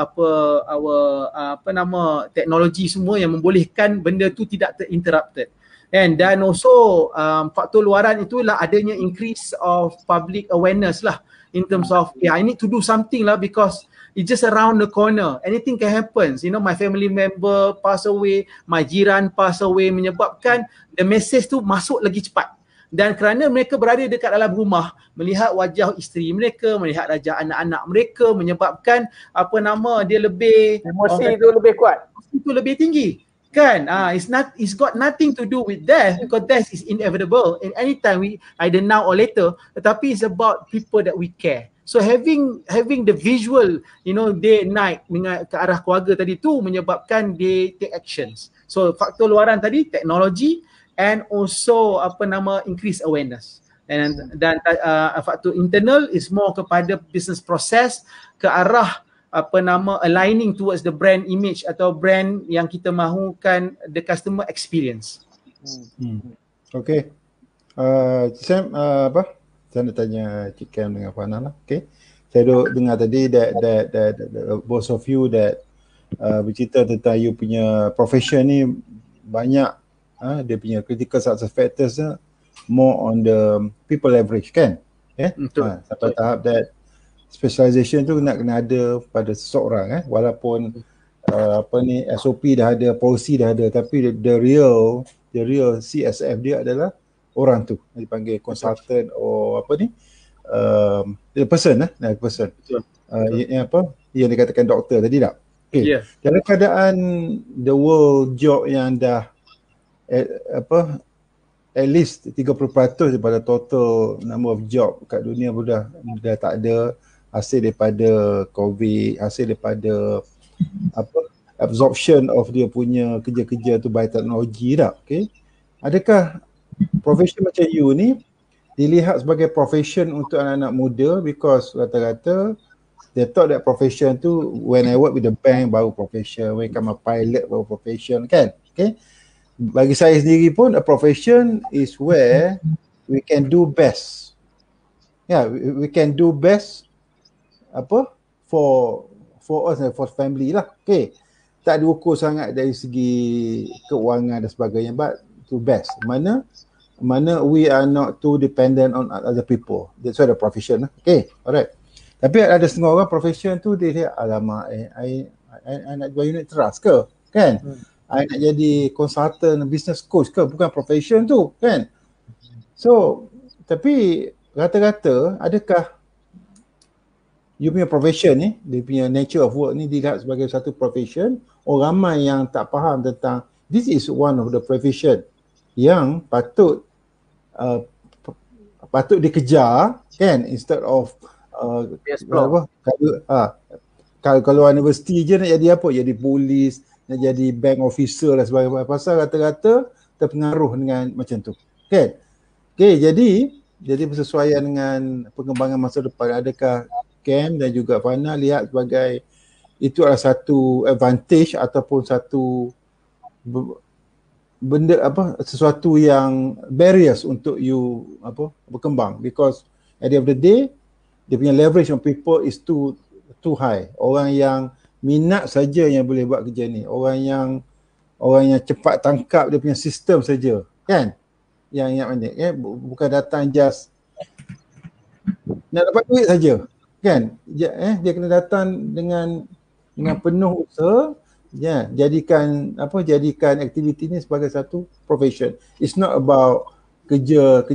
teknologi semua yang membolehkan benda tu tidak terinterrupted. Dan also faktor luaran itulah adanya increase of public awareness lah in terms of I need to do something lah because it's just around the corner. Anything can happen. My family member pass away, my jiran pass away, menyebabkan the message tu masuk lagi cepat. Dan kerana mereka berada dekat dalam rumah, melihat wajah isteri mereka, melihat wajah anak-anak mereka, menyebabkan dia lebih emosi tu lebih kuat. Emosi tu lebih tinggi. Kan? It's got nothing to do with death because death is inevitable in any time, either now or later. Tetapi it's about people that we care. So having the visual, day and night dengan ke arah keluarga tadi tu menyebabkan they take actions. So faktor luaran tadi teknologi and also increase awareness. Dan faktor internal is more kepada business process ke arah aligning towards the brand image atau brand yang kita mahukan, the customer experience. Okay. Sam, saya nak tanya Cik Cam dengan Fana lah. Okay. Saya duk dengar tadi that both of you that bercerita tentang you punya profession ni banyak dia punya critical success factors more on the people leverage kan? Sampai tahap that specialization tu nak kena ada pada seseorang walaupun SOP dah ada, policy dah ada, tapi the real CSF dia adalah orang tu, dipanggil consultant or the person. Yang dikatakan doktor tadi tak? Okay. Dalam keadaan the world job yang dah at least 30% daripada total number of job kat dunia pun dah tak ada, hasil daripada COVID, hasil daripada absorption of dia punya kerja-kerja tu by teknologi dah. Okay. Adakah profession macam you ni dilihat sebagai profession untuk anak-anak muda because rata-rata they thought that profession tu when I work with the bank baru profession, when come a pilot baru profession kan. Okay. Bagi saya sendiri pun a profession is where we can do best. We can do best for us and for family lah. Okay. tak diukur sangat dari segi keuangan dan sebagainya, but to best. Mana we are not too dependent on other people. That's why the profession. Okay, alright. Tapi ada setengah orang profession tu dia lihat, alamak, I nak jual unit trust ke, kan? I nak jadi consultant, business coach ke, bukan profession tu, kan? So, tapi rata-rata adakah you punya profession ni, dia punya nature of work ni dilihat sebagai satu profession? Orang ramai yang tak faham tentang this is one of the profession yang patut dikejar, kan, instead of kalau universiti je nak jadi apa, jadi polis, nak jadi bank officer dan sebagainya, pasal rata-rata terpengaruh dengan macam tu, kan? Okay, jadi bersesuaian dengan pengembangan masa depan, adakah Cam dan juga Fana lihat sebagai itu adalah satu advantage ataupun satu benda sesuatu yang barriers untuk you berkembang, because at the end of the day dia punya leverage on people is too high. Orang yang minat saja yang boleh buat kerja ni, orang yang cepat tangkap dia punya sistem saja, kan, yang mana bukan datang just nak dapat duit saja, kan? Dia kena datang dengan penuh usaha, jadikan aktiviti ni sebagai satu profession. It's not about kerja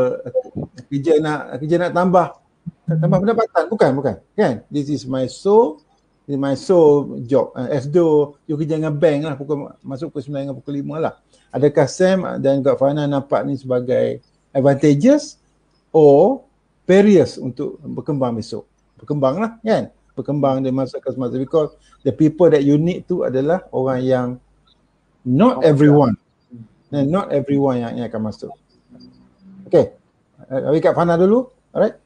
nak tambah pendapatan, bukan, kan? This is my sole job. As though you kerja dengan bank lah, masuk pukul 9 dengan pukul 5 lah. Adakah Sam dan juga Fana nampak ni sebagai advantages or barriers untuk berkembang besok? Berkembang lah, kan? Berkembang dari masa ke semasa, because the people that you need tu adalah orang yang not everyone yang akan masuk. Okay, Kat Fana dulu. Alright.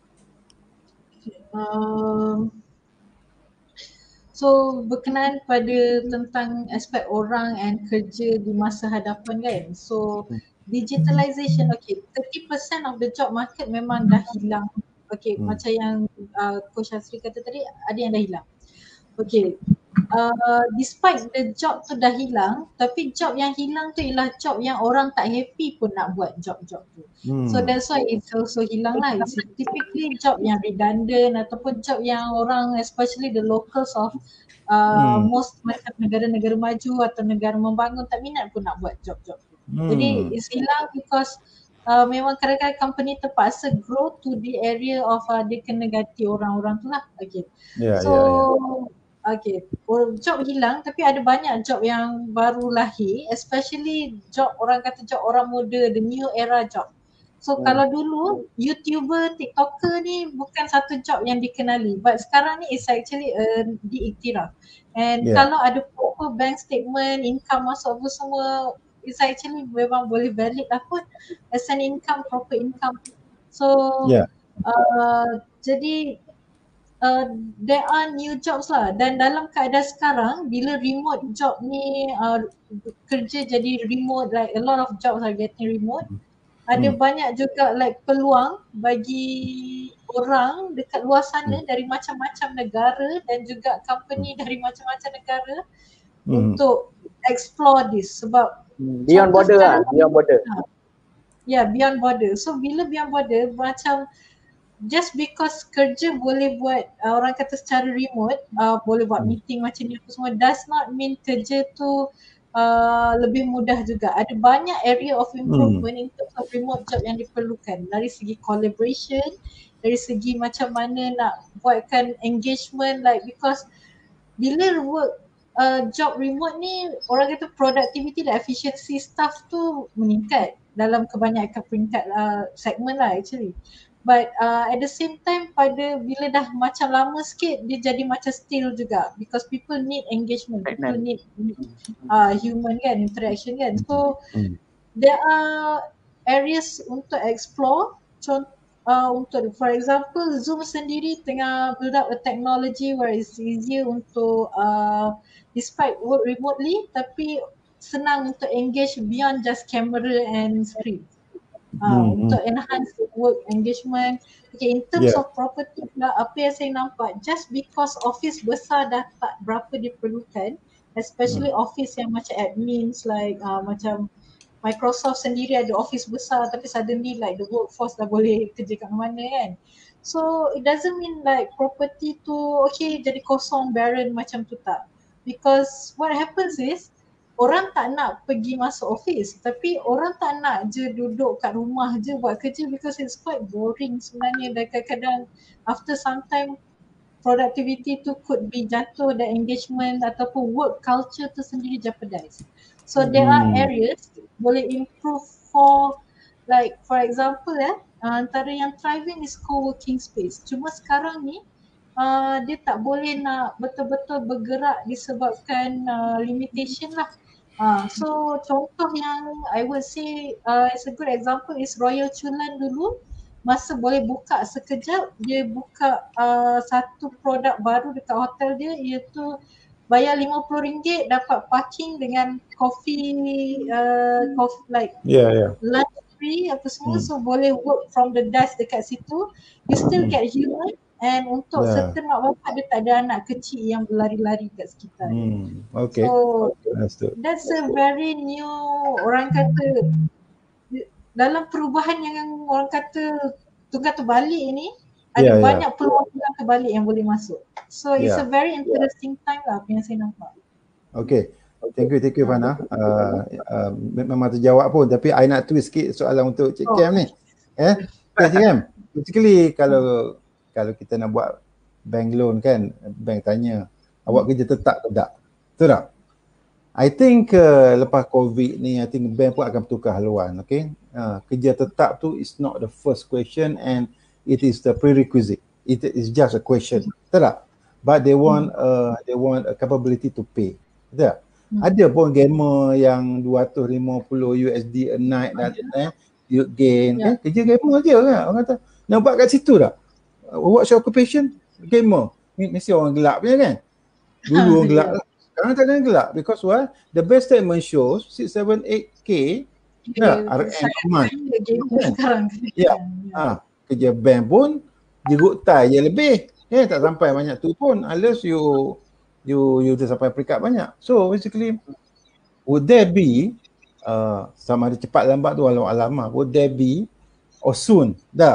So berkenaan pada tentang aspek orang and kerja di masa hadapan, kan. So digitalization, okay, 30% of the job market memang dah hilang. Okay, macam yang Coach Hasri kata tadi, ada yang dah hilang. Okay, despite the job tu dah hilang, tapi job yang hilang tu ialah job yang orang tak happy pun nak buat job-job tu. So that's why it's also hilang lah. It's typically job yang redundant ataupun job yang orang, especially the locals of most macam negara-negara maju atau negara membangun, tak minat pun nak buat job-job tu. Jadi it's hilang because memang kadang-kadang company terpaksa grow to the area of dia kena ganti orang-orang tu lah. Okay. Okay, job hilang tapi ada banyak job yang baru lahir, especially job orang kata job orang muda, the new era job. So kalau dulu YouTuber, TikToker ni bukan satu job yang dikenali, but sekarang ni is actually diiktiraf. And kalau ada proper bank statement, income masuk apa semua, it's actually memang boleh valid lah pun as an income, proper income. So jadi there are new jobs lah, dan dalam keadaan sekarang bila remote job ni kerja jadi remote, like a lot of jobs are getting remote, ada banyak juga like peluang bagi orang dekat luar sana dari macam-macam negara dan juga company dari macam-macam negara untuk explore this, sebab beyond border lah, beyond border. Beyond border. So bila beyond border, macam just because kerja boleh buat orang kata secara remote, boleh buat meeting macam ni apa semua, does not mean kerja tu lebih mudah juga. Ada banyak area of improvement in terms of remote job yang diperlukan, dari segi collaboration, dari segi macam mana nak buatkan engagement, like because bila work job remote ni, orang kata productivity dan efficiency staff tu meningkat dalam kebanyakan peringkat segmen lah actually. But at the same time, bila dah macam lama sikit, dia jadi macam still juga, because people need engagement, people need human kan, interaction kan. So there are areas untuk explore. Untuk for example, Zoom sendiri tengah build up a technology where it's easier untuk despite work remotely, tapi senang untuk engage beyond just camera and screen. Untuk enhance work engagement. Okay, in terms of property lah, apa yang saya nampak, just because office besar dah tak berapa diperlukan, especially office yang macam admins like macam Microsoft sendiri ada office besar tapi suddenly like the workforce dah boleh kerja kat mana kan. So it doesn't mean like property tu okay jadi kosong barren macam tu tak. Because what happens is orang tak nak pergi masuk office tapi orang tak nak je duduk kat rumah je buat kerja because it's quite boring sebenarnya, dan kadang-kadang after some time productivity tu could be jatuh dan engagement ataupun work culture tu sendiri jeopardize. So there are areas boleh improve for like for example antara yang thriving is co-working space. Cuma sekarang ni dia tak boleh nak betul-betul bergerak disebabkan limitation lah. So contoh yang I would say as a good example is Royal Chulan dulu masa boleh buka sekejap, dia buka satu produk baru dekat hotel dia iaitu bayar RM50 dapat parking dengan coffee like lunch free apa semua, so boleh work from the desk dekat situ, you still get human, and untuk certain mak bapak dia tak ada anak kecil yang berlari-lari kat sekitar. Okay. So that's a very new, orang kata dalam perubahan yang orang kata tunggal terbalik ni ada banyak peluang tunggal terbalik yang boleh masuk. So it's a very interesting time lah apa yang saya nampak. Okay. Thank you Fana. Memang terjawab pun, tapi I nak twist sikit soalan untuk Cik Cam ni. Cik Cam, basically kalau kita nak buat bank loan kan, bank tanya awak kerja tetap ke tak? Betul tak? I think lepas COVID ni, I think bank pun akan bertukar haluan, okay? Kerja tetap tu is not the first question and it is the prerequisite. It is just a question, betul tak? But they want a capability to pay, betul tak? Ada pun gamer yang $250 a night dan you gain, kerja gamer je kan? Orang kata, nak buat kat situ tak? What's your occupation? Gamer. Mesti orang gelap punya kan? Dulu orang gelap, sekarang tak ada yang gelap. Because what? The best statement shows 6, 7, 8K RM a month. Kerja bank pun jeruk tai je lebih. Tak sampai banyak tu pun, unless you dah sampai peringkat banyak. So basically, would there be sama ada cepat lambat tu walau alamah, would there be or soon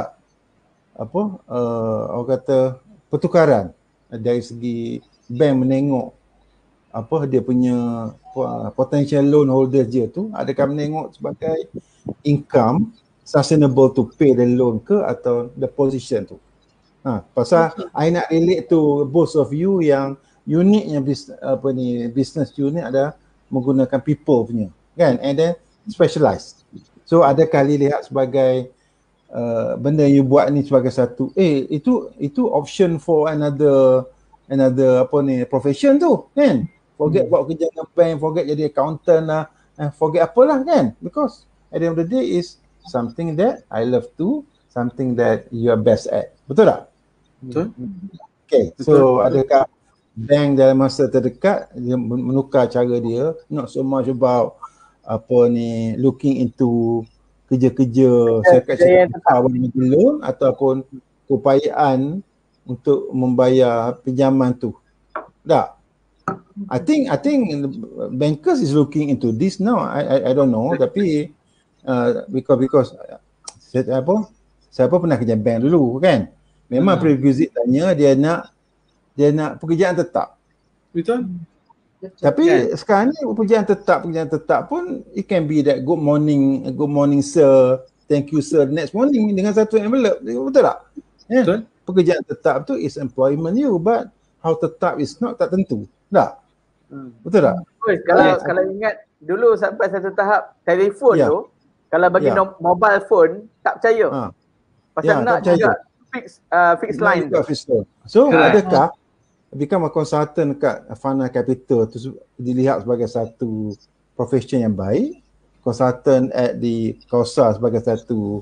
orang kata pertukaran dari segi bank menengok dia punya potential loan holder je tu, adakah menengok sebagai income sustainable to pay the loan ke atau the position tu. Pasal I nak relate to both of you yang uniknya business you ni ada menggunakan people punya kan, and then specialized. So adakah lihat sebagai benda yang you buat ni sebagai satu itu option for another profession tu kan, forget buat kerja dengan bank, forget jadi accountant lah, forget apalah kan, because at the end of the day is something that I love to, something that you are best at, betul tak? Betul. Okay, so adakah bank dalam masa terdekat dia menukar cara dia, not so much about looking into kerja-kerja cakap loan ataupun keupayaan untuk membayar pinjaman tu. Tak. I think bankers is looking into this now. I don't know, tapi because saya pernah kerja bank dulu kan. Memang prerequisite tanya dia nak pekerjaan tetap. Betul. Tapi sekarang ni pekerjaan tetap pun it can be that good morning sir, thank you sir, next morning dengan satu envelope, betul tak? Betul. Pekerjaan tetap tu is employment you, but how tetap is not, tak tentu. Tak? Betul tak? Kalau ingat dulu sampai satu tahap telefon tu, kalau bagi mobile phone tak percaya. Pasal nak juga fix line tu. So adakah become a consultant kat Fana Capital tu dilihat sebagai satu profession yang baik, consultant at the KOSA sebagai satu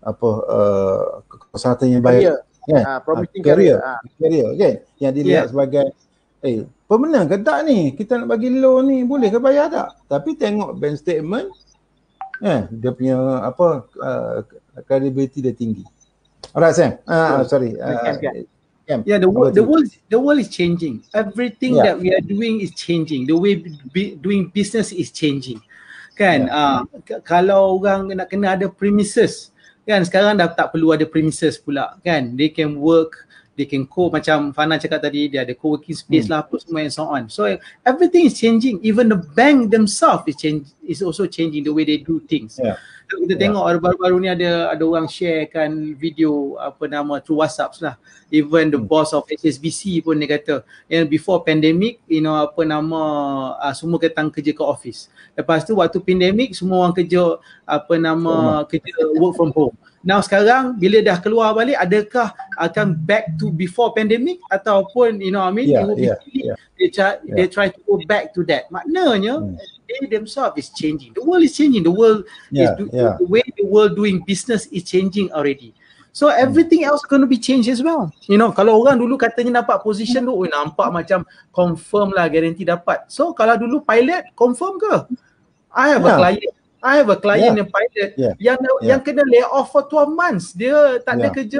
consultant yang baik kan, career kan, yang dilihat sebagai pemenang ke tak ni, kita nak bagi loan ni, boleh ke bayar tak? Tapi tengok bank statement dia punya credibility dia tinggi. Alright Sam, sorry Yeah, the world is changing. Everything that we are doing is changing. The way doing business is changing. Kan? Kalau orang nak kena ada premises, kan sekarang dah tak perlu ada premises pula, kan? They can work, they can macam Fana cakap tadi, dia ada co-working space lah, apa semua and so on. So everything is changing. Even the bank themselves is also changing the way they do things. Kita tengok baru-baru ni ada orang sharekan video through WhatsApp lah. Even the boss of HSBC pun dia kata, before pandemic, semua datang kerja ke office. Lepas tu waktu pandemic semua orang kerja kerja work from home. Now sekarang bila dah keluar balik, adakah akan back to before pandemic ataupun it will be they try to go back to that. Maknanya they themselves is changing. The world is changing. The world is the way the world doing business is changing already. So everything else going to be changed as well. Kalau orang dulu katanya dapat position tu, nampak macam confirm lah, guarantee dapat. So kalau dulu pilot, confirm ke? I have a client yang pilot yang kena lay off for 12 months. Dia tak ada kerja,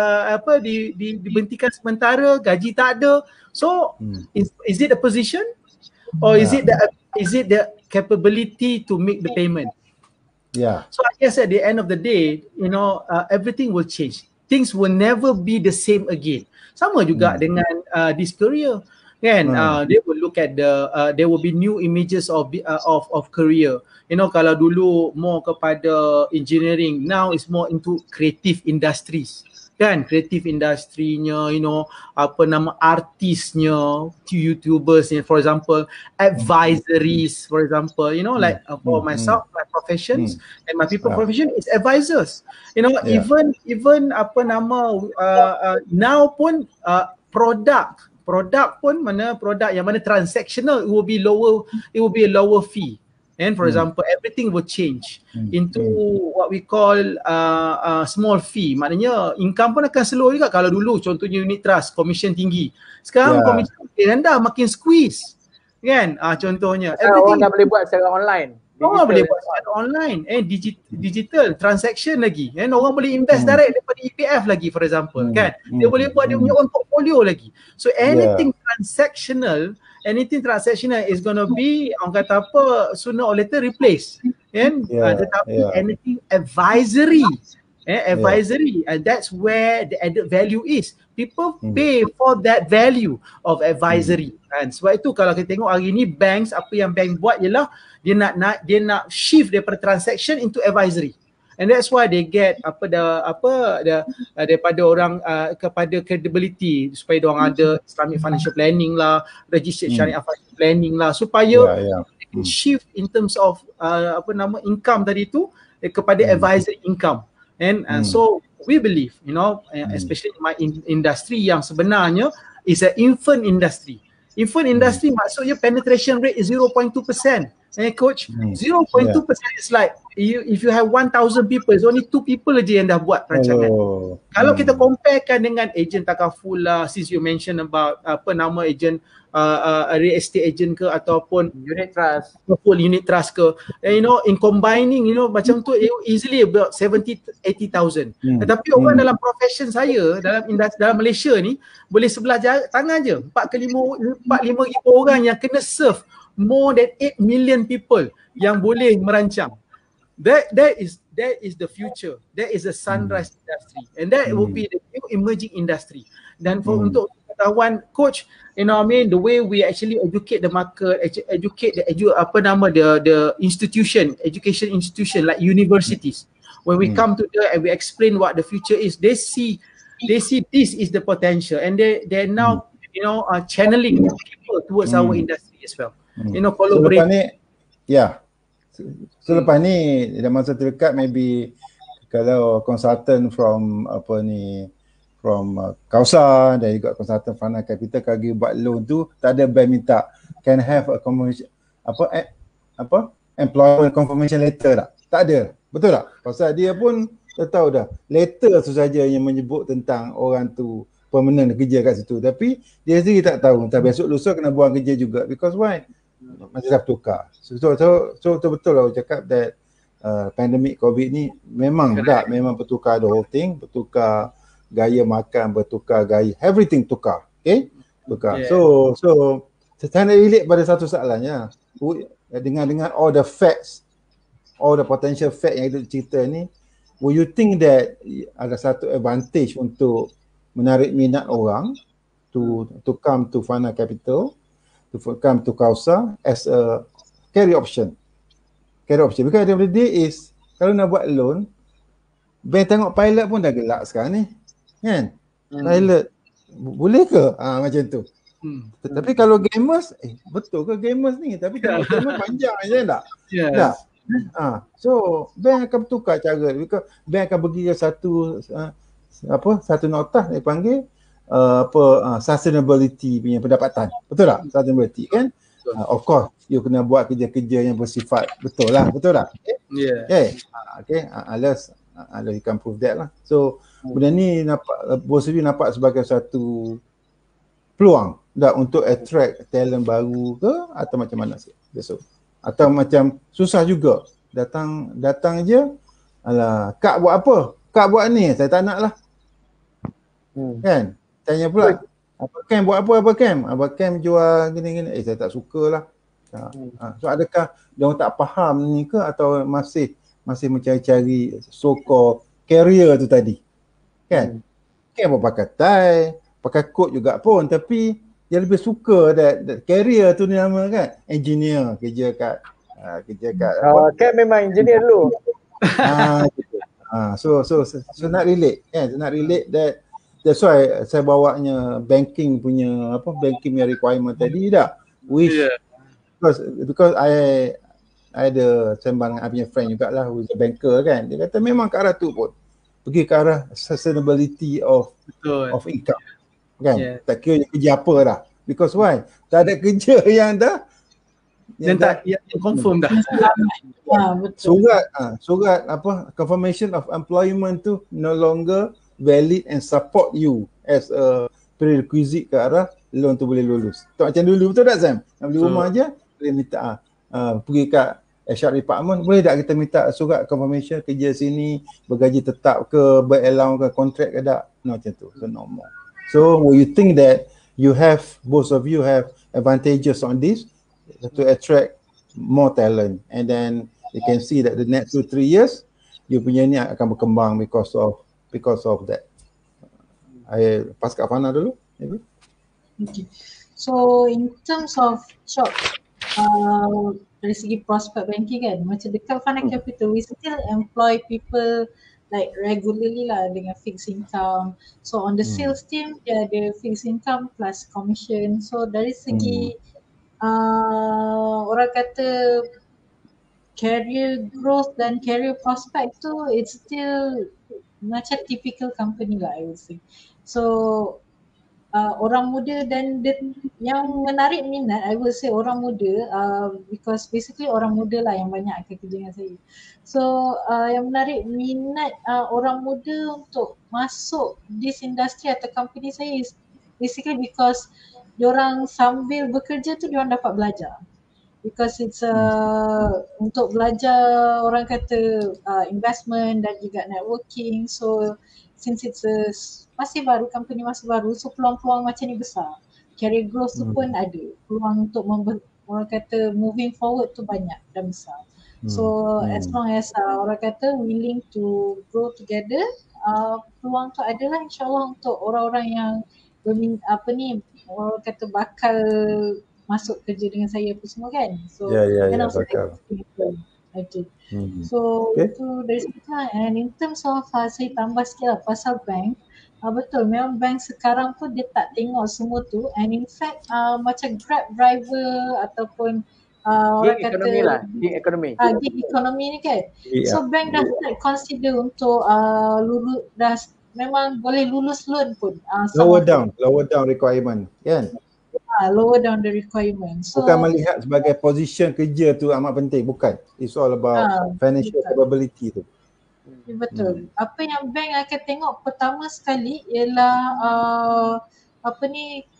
dibentikan sementara, gaji tak ada. So is it a position or is it the capability to make the payment? So I guess at the end of the day, everything will change. Things will never be the same again. Sama juga dengan this career, kan? They will look at there will be new images of career. Kalau dulu more kepada engineering, now it's more into creative industries, kan? Creative industry-nya, artisnya, YouTubers, for example, advisories, for example, like for myself, my professions and my people profession is advisors. Even now pun product pun product yang mana transactional, it will be a lower fee. And for example, everything will change into what we call small fee. Maknanya income pun akan slow juga. Kalau dulu contohnya unit trust, commission tinggi. Sekarang commission rendah, makin squeeze. Kan? Contohnya. Orang dah boleh buat secara online. Orang boleh buat secara online. Digital, transaction lagi. Orang boleh invest direct daripada EPF lagi, for example. Kan? Dia boleh buat dia punya own portfolio lagi. So anything transactional is going to be, orang kata apa, sooner or later replace. Tetapi anything advisory, and that's where the added value is. People pay for that value of advisory. And sebab itu kalau kita tengok hari ni banks, apa yang bank buat ialah dia nak shift daripada transaction into advisory. And that's why they get daripada orang kepada credibility, supaya dia orang ada Islamic financial planning lah, registered Syariah financial planning lah, supaya shift in terms of income tadi tu kepada advisory income. And so we believe, especially my industry yang sebenarnya is an infant industry. Infant industry maksudnya penetration rate is 0.2%. Coach, 0.2% is like if you have 1,000 people, it's only 2 people aja yang dah buat perancangan. Kalau kita comparekan dengan agent takaful lah, since you mention about agent real estate agent ke ataupun unit trust, full unit trust ke, in combining, macam tu easily about 70-80,000. Tetapi orang dalam profession saya, dalam Malaysia ni, boleh sebelah tangan je 4-5 ribu orang yang kena serve more than 8 million people yang boleh merancang. That is the future. That is the sunrise industry, and that will be the new emerging industry. Dan untuk pengetahuan coach, the way we actually educate the market, educate the institution, education institution like universities. When we come to there and we explain what the future is, they see this is the potential, and they're now channeling people towards our industry as well. Collaborate. Selepas ni dalam masa terdekat, maybe kalau consultant from Kausa dan juga consultant Fana Capital kagi buat loan tu, tak ada bank minta can have a confirmation employment confirmation letter tak ada, betul tak? Pasal dia pun dah tahu dah, letter tu saja yang menyebut tentang orang tu permanent kerja kat situ, tapi dia sendiri tak tahu entah besok lusa kena buang kerja juga. Because why? Masih dah bertukar. So betul lah cakap that pandemic COVID ni memang bertukar the whole thing, bertukar gaya makan bertukar, gaya everything tukar. Okay? Tukar. Yeah. So saya nak relate pada satu soalannya. Dengan all the facts, all the potential fact yang kita cerita ni, will you think that ada satu advantage untuk menarik minat orang to come to Fana Capital, to come to Kausa as a carry option? Carry option. Because at the end of the day is, kalau nak buat loan, bank tengok pilot pun dah gelak sekarang ni. Kan? Pilot, boleh ke? Macam tu. Tapi kalau gamers, betul ke gamers ni? Tapi tengok gamers panjang je tak? Yes. Tak? So bank akan bertukar cara, because bank akan bagi satu satu nota dia panggil sustainability punya pendapatan. Betul tak? Sustainability kan? Of course you kena buat kerja-kerja yang bersifat betul tak? Yeah. Okay. Unless you can prove that lah. So benda ni Bos Review nampak sebagai satu peluang dah untuk attract talent baru ke, atau macam mana sih? So, atau macam susah juga datang je, alah Kak buat apa? Kak buat ni, saya tak nak lah. Kan? Tanya pula, apa Cam buat apa Cam? Abang Cam jual gini-gini. Saya tak suka lah. So adakah dia orang tak faham ni ke, atau masih mencari-cari so-called career tu tadi? Kan? Cam pun pakai tie, pakai coat juga pun, tapi dia lebih suka that career tu ni nama kan, engineer, kerja kat Cam memang engineer dulu. So nak relate kan, nak relate that's why saya bawanya banking punya banking punya requirement tadi dah, which because I ada sembang dengan I punya friend jugalah, who is a banker kan, dia kata memang ke arah tu pun, pergi ke arah sustainability of income kan. Tak kira kerja apa dah, because why, tak ada kerja yang dah yang confirm dah. Surat confirmation of employment tu no longer valid and support you as a prerequisite ke arah loan tu boleh lulus. Tak macam dulu, betul tak Sam? Nak beli rumah je boleh minta pergi kat HR department, boleh tak kita minta surat confirmation kerja sini, bergaji tetap ke, ber-allowance ke, kontrak ke tak? No, macam tu. So no more. So will you think that both of you have advantages on this to attract more talent, and then you can see that the next 2-3 years you punya ni akan berkembang because of that. I pass kat Fana dulu maybe. Okay. So in terms of job, dari segi prospect banking kan, macam dekat Fana Capital, we still employ people like regularly lah dengan fixed income. So on the sales team, dia ada fixed income plus commission. So dari segi orang kata career growth dan career prospect tu, it's still macam typical company lah, I would say. So orang muda dan yang menarik minat, I would say orang muda, because basically orang muda lah yang banyak akan kerja dengan saya. So yang menarik minat orang muda untuk masuk this industry atau company saya is basically because diorang sambil bekerja tu diorang dapat belajar. Because it's untuk belajar orang kata investment dan juga networking. So since it's masih baru, company masih baru, so peluang-peluang macam ni besar. Career growth tu pun ada. Peluang untuk orang kata moving forward tu banyak dan besar. So as long as orang kata willing to grow together, peluang tu adalah insyaAllah untuk orang-orang yang orang kata bakal masuk kerja dengan saya apa semua kan. So bakal. Okay. So itu dari situ lah. And in terms of saya tambah sikit lah pasal bank, betul memang bank sekarang pun dia tak tengok semua tu, and in fact macam Grab driver ataupun orang kata gig economy ni kan. So bank dah start consider untuk lulus, dah memang boleh lulus loan pun. Lower down requirement kan. Lower down the requirement. So, bukan melihat sebagai position kerja tu amat penting, bukan. It's all about financial capability tu. Betul. Apa yang bank akan tengok pertama sekali ialah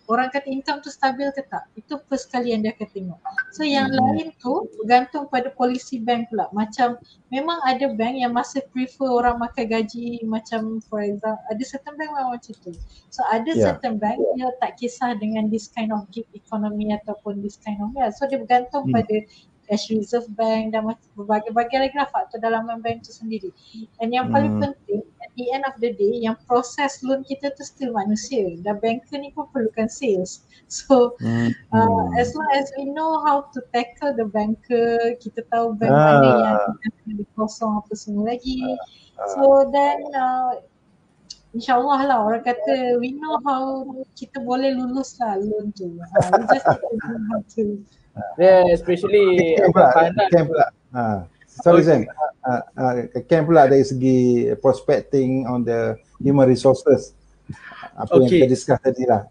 orang kata income tu stabil ke tak. Itu first kali yang dia akan tengok. So yang lain tu bergantung pada polisi bank pula. Macam memang ada bank yang masih prefer orang makan gaji macam for example, ada certain bank memang macam tu. So ada certain bank dia tak kisah dengan this kind of gig economy ataupun this kind of so dia bergantung pada cash reserve bank dan berbagai-bagai lagi lah faktor dalaman bank tu sendiri. Dan yang paling penting at the end of the day yang proses loan kita tu still manusia dan banker ni pun perlukan sales. So as long as we know how to tackle the banker, kita tahu bank mana yang kita kosong apa semua lagi. So then InsyaAllah lah orang kata we know how kita boleh lulus lah loan tu. We just need to know how to. Yeah, especially Ken pula. Sorry Sam. Ken pula dari segi prospecting on the human resources. Apa yang kita discuss tadi lah.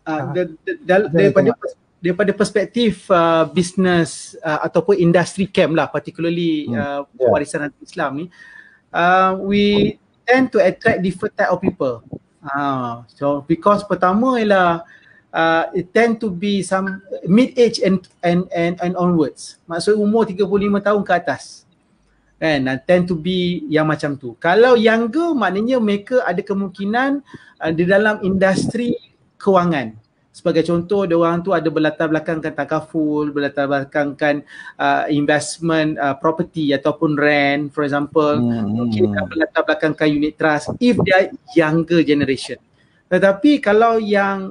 Daripada perspektif business ataupun industri camp lah, particularly warisan Islam ni, we tend to attract different type of people. So because pertama ialah it tend to be some mid-age and onwards. Maksud umur 35 tahun ke atas. Kan? Tend to be yang macam tu. Kalau younger maknanya mereka ada kemungkinan di dalam industri kewangan. Sebagai contoh, diorang tu ada berlatar belakangkan takaful, berlatar belakangkan investment property ataupun rent for example. Mungkin berlatar belakangkan unit trust if they are younger generation. Tetapi kalau yang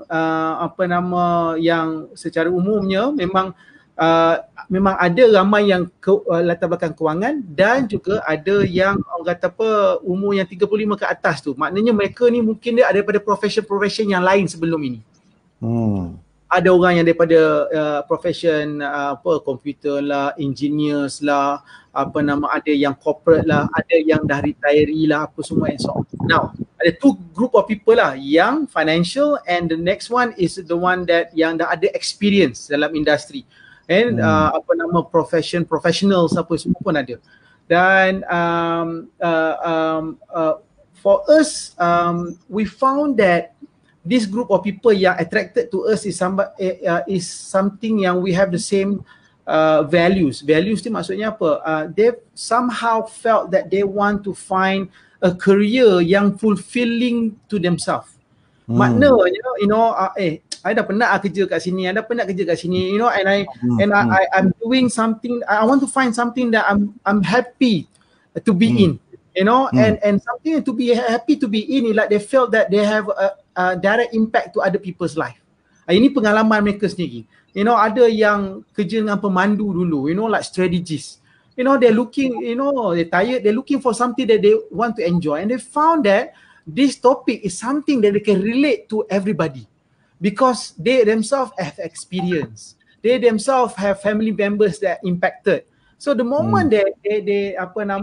yang secara umumnya memang ada ramai yang latar belakang kewangan dan juga ada yang orang kata umur yang 35 ke atas tu. Maknanya mereka ni mungkin dia ada daripada profession yang lain sebelum ini. Ada orang yang daripada profession komputer lah, engineers lah, ada yang corporate lah, ada yang dah retiree lah, apa semua and so on. Now, ada two group of people lah, yang financial and the next one is the one that yang dah ada experience dalam industri. And professionals apa semua pun ada. Dan for us, we found that this group of people yang attracted to us is something yang we have the same values. Values ni maksudnya apa? They somehow felt that they want to find a career yang fulfilling to themselves. Maknanya, I dah penat kerja kat sini, I dah penat kerja kat sini, I'm doing something, I want to find something that I'm happy to be in. And something to be happy to be in, like they felt that they have a direct impact to other people's life. Ini pengalaman mereka sendiri. Ada yang kerja dengan pemandu dulu, like strategists. They're looking, they're tired, they're looking for something that they want to enjoy, and they found that this topic is something that they can relate to everybody because they themselves have experience. They themselves have family members that impacted. So the moment they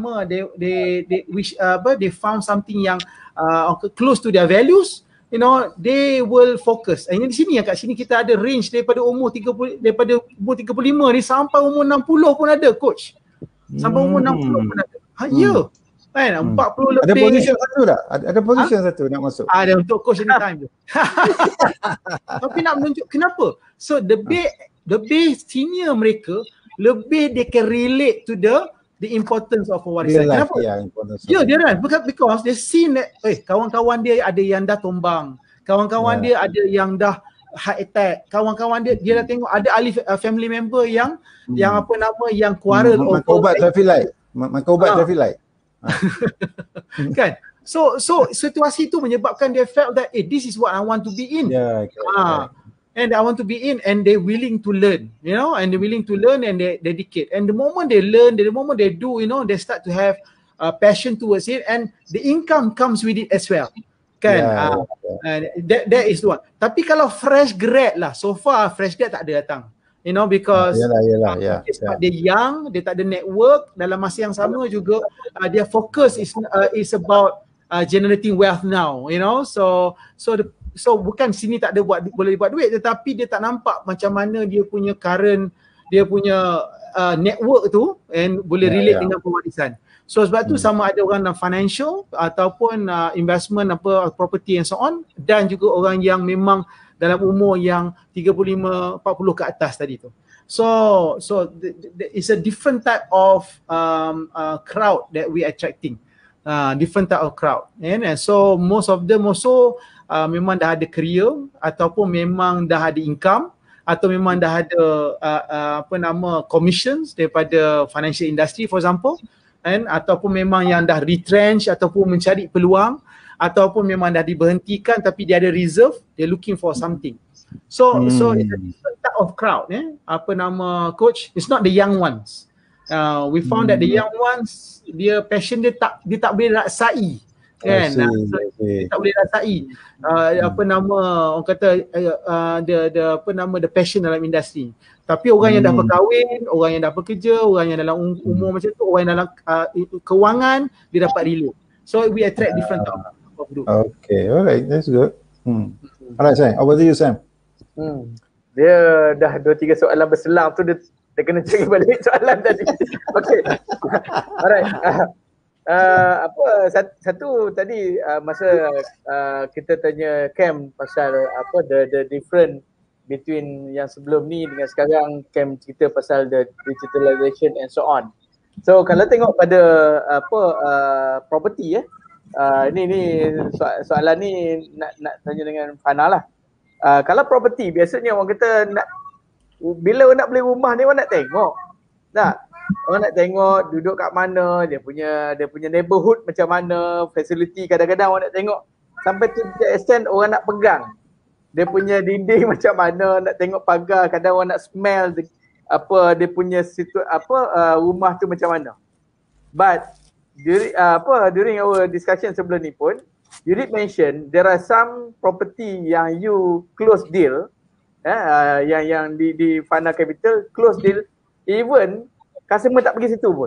found something yang close to their values, they will focus. Ini di sini kat sini kita ada range daripada umur 35 ni sampai umur 60 pun ada, coach. Sampai umur 60 pun ada. Kan 40 lebih. Ada position satu tak? Ada position satu nak masuk. Ada untuk coach anytime tu. Tapi nak menunjuk kenapa? So the base senior mereka lebih they can relate to the importance of warisan. Kenapa? Dia right. Because they seen that kawan-kawan dia ada yang dah tumbang, kawan-kawan dia ada yang dah heart attack, kawan-kawan dia dah tengok ada ahli family member yang quarrel makan ubat traffic light. Makan ubat traffic light. Kan? So situasi tu menyebabkan they felt that this is what I want to be in. And I want to be in, and they're willing to learn, and they're willing to learn and they dedicate. And the moment they learn, the moment they do, they start to have passion towards it, and the income comes with it as well. Kan? That is the one. Tapi kalau fresh grad lah, so far fresh grad tak ada datang. Because they're young, dia tak ada network, dalam masa yang sama juga their focus is about generating wealth now, So bukan sini tak ada boleh buat duit, tetapi dia tak nampak macam mana dia punya current, dia punya network tu and boleh relate dengan pewarisan. So sebab tu sama ada orang dalam financial ataupun investment apa property and so on, dan juga orang yang memang dalam umur yang 35 40 ke atas tadi tu. So it's a different type of crowd that we attracting. Different type of crowd. And so most of them also memang dah ada career ataupun memang dah ada income atau memang dah ada commissions daripada financial industry for example, and ataupun memang yang dah retrench ataupun mencari peluang, ataupun memang dah diberhentikan tapi dia ada reserve, they're looking for something. So it's a different type of crowd, coach, it's not the young ones. We found that the young ones, dia passion dia tak boleh rasai kan, tak boleh rasai orang kata the passion dalam industri. Tapi orang yang dah berkahwin, orang yang dah bekerja, orang yang dalam umur macam tu, orang yang dalam kewangan, dia dapat relate. So we attract different type of group. Okay, alright, that's good. Alright Sam, over to you Sam. Dia dah 2-3 soalan berselang tu, dia kena cari balik soalan tadi. Okay. Alright. Satu tadi masa kita tanya Cam pasal the different between yang sebelum ni dengan sekarang, Cam cerita pasal the digitalization and so on. So kalau tengok pada property ni soalan ni nak tanya dengan Fana lah. Kalau property biasanya orang kata bila nak beli rumah ni orang nak tengok. Tak? Orang nak tengok duduk kat mana, dia punya neighborhood macam mana, facility kadang-kadang orang nak tengok sampai tu extent orang nak pegang. Dia punya dinding macam mana, nak tengok pagar, kadang orang nak smell dia punya rumah tu macam mana. But during our discussion sebelum ni pun, you did mention there are some property yang you close deal, yang di Fana Capital close deal, even customer tak pergi situ pun.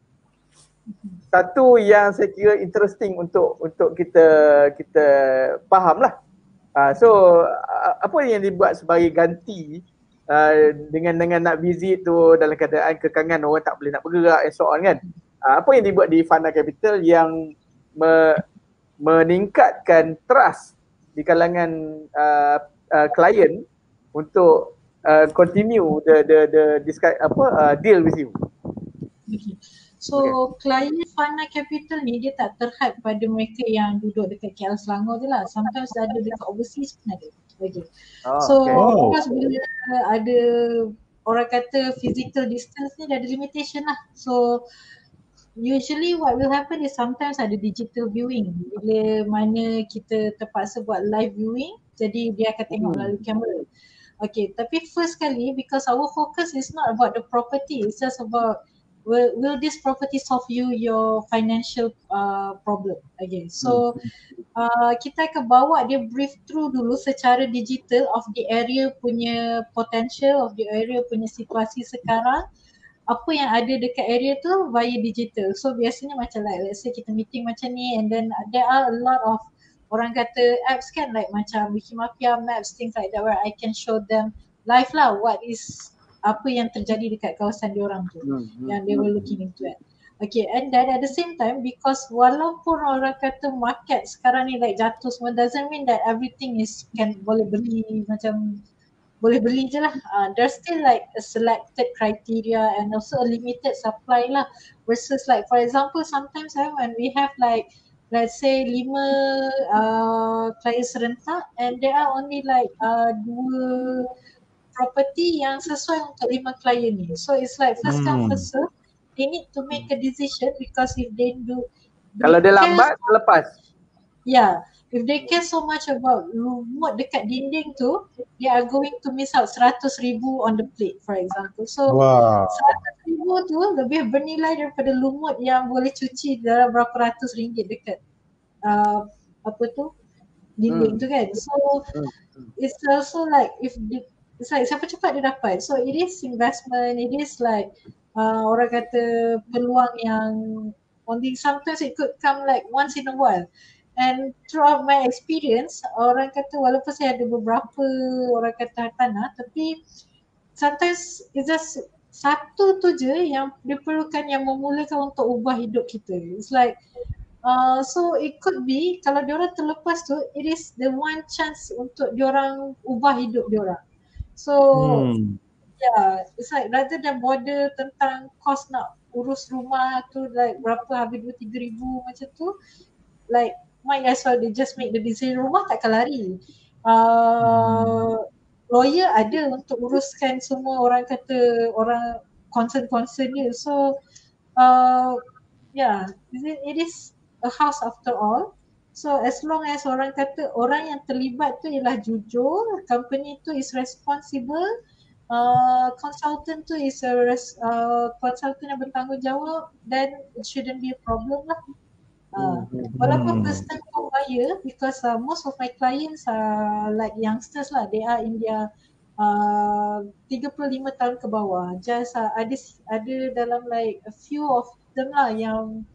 Satu yang saya kira interesting untuk kita faham lah. So apa yang dibuat sebagai ganti dengan nak visit tu dalam keadaan kekangan, orang tak boleh nak bergerak and so on kan. Apa yang dibuat di Fana Capital yang meningkatkan trust di kalangan klien untuk continue the deal with you? Okay. So klien Fana Capital ni dia tak terhad pada mereka yang duduk dekat KL Selangor je lah. Sometimes ada dekat overseas pun ada. Okay. Of course bila ada orang kata physical distance ni dah ada limitation lah. So usually what will happen is sometimes ada digital viewing. Bila mana kita terpaksa buat live viewing, jadi dia akan tengok melalui kamera. Okay, tapi first kali because our focus is not about the property, it's just about will this property solve you your financial problem. Okay, so kita akan bawa dia brief through dulu secara digital of the area punya potential, of the area punya situasi sekarang, apa yang ada dekat area tu via digital. So biasanya macam let's say kita meeting macam ni, and then there are a lot of orang kata apps kan, like macam Wikimapia Maps, things like that, where I can show them live lah what is apa yang terjadi dekat kawasan diorang tu, yang they were looking into it. Okay, and then at the same time, because walaupun orang kata market sekarang ni like jatuh semua, doesn't mean that everything is boleh beli macam boleh beli je lah. There's still like a selected criteria and also a limited supply lah, versus like for example sometimes when we have like let's say 5 klien serentak and there are only like 2 property yang sesuai untuk 5 klien ni. So it's like first come first serve. They need to make a decision because if they do kalau dia lambat, lepas. Yeah, if they care so much about lumut dekat dinding tu, they are going to miss out 100,000 on the plate for example. So 100,000 tu lebih bernilai daripada lumut yang boleh cuci dalam berapa ratus ringgit dekat dinding tu kan. So it's also like it's like siapa cepat dia dapat. So it is investment, it is like orang kata peluang yang only sometimes it could come like once in a while. And throughout my experience, orang kata walaupun saya ada beberapa orang kata tanah, tapi sometimes it's just satu tu je yang diperlukan yang memulakan untuk ubah hidup kita. It's like so it could be kalau diorang terlepas tu, it is the one chance untuk diorang ubah hidup diorang. So yeah, it's like rather than bother tentang kos nak urus rumah tu like berapa habis 2-3 ribu macam tu, like might as well they just make the decision, rumah takkan lari. Lawyer ada untuk uruskan semua orang kata orang concern dia. So yeah, it is a house after all. So as long as orang kata orang yang terlibat tu ialah jujur, company tu is responsible, consultant tu is consultant yang bertanggungjawab, then it shouldn't be a problem lah. Walaupun first time home buyer, because most of my clients are like youngsters lah, they are in their 35 tahun ke bawah. Just ada dalam like a few of them lah yang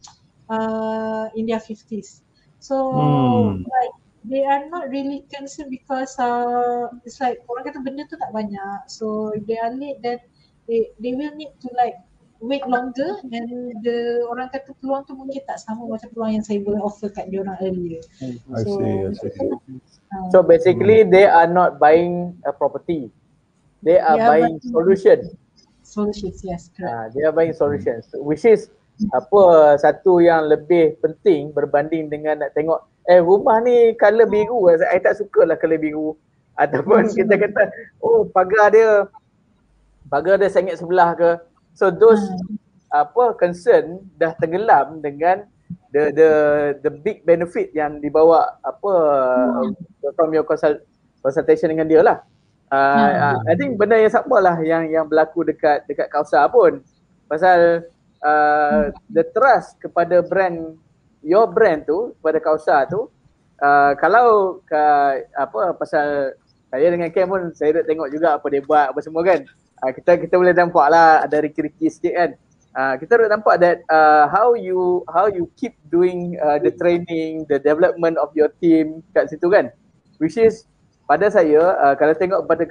in their 50s. So like they are not really concerned because it's like orang kata benda tu tak banyak. So if they are late, then they will need to like wait longer, and the orang kata peluang tu mungkin tak sama macam peluang yang saya boleh offer kat diorang earlier. I see. So basically they are not buying a property. They are buying solution. Solutions, yes, correct. They are buying solutions, which is satu yang lebih penting berbanding dengan nak tengok rumah ni color biru, saya tak sukalah color biru, ataupun kita kata pagar dia sengit sebelah ke. So those concern dah tenggelam dengan the big benefit yang dibawa from your consultation dengan dia lah. I think benda yang sama lah yang berlaku dekat Kausar pun, pasal the trust kepada brand, your brand tu, kepada Kausar tu, kalau pasal saya dengan Cam pun saya dah tengok juga apa dia buat apa semua kan. Kita boleh nampak lah ada riki-riki sikit kan. Kita boleh nampak that how you keep doing the training, the development of your team kat situ kan. Which is pada saya kalau tengok pada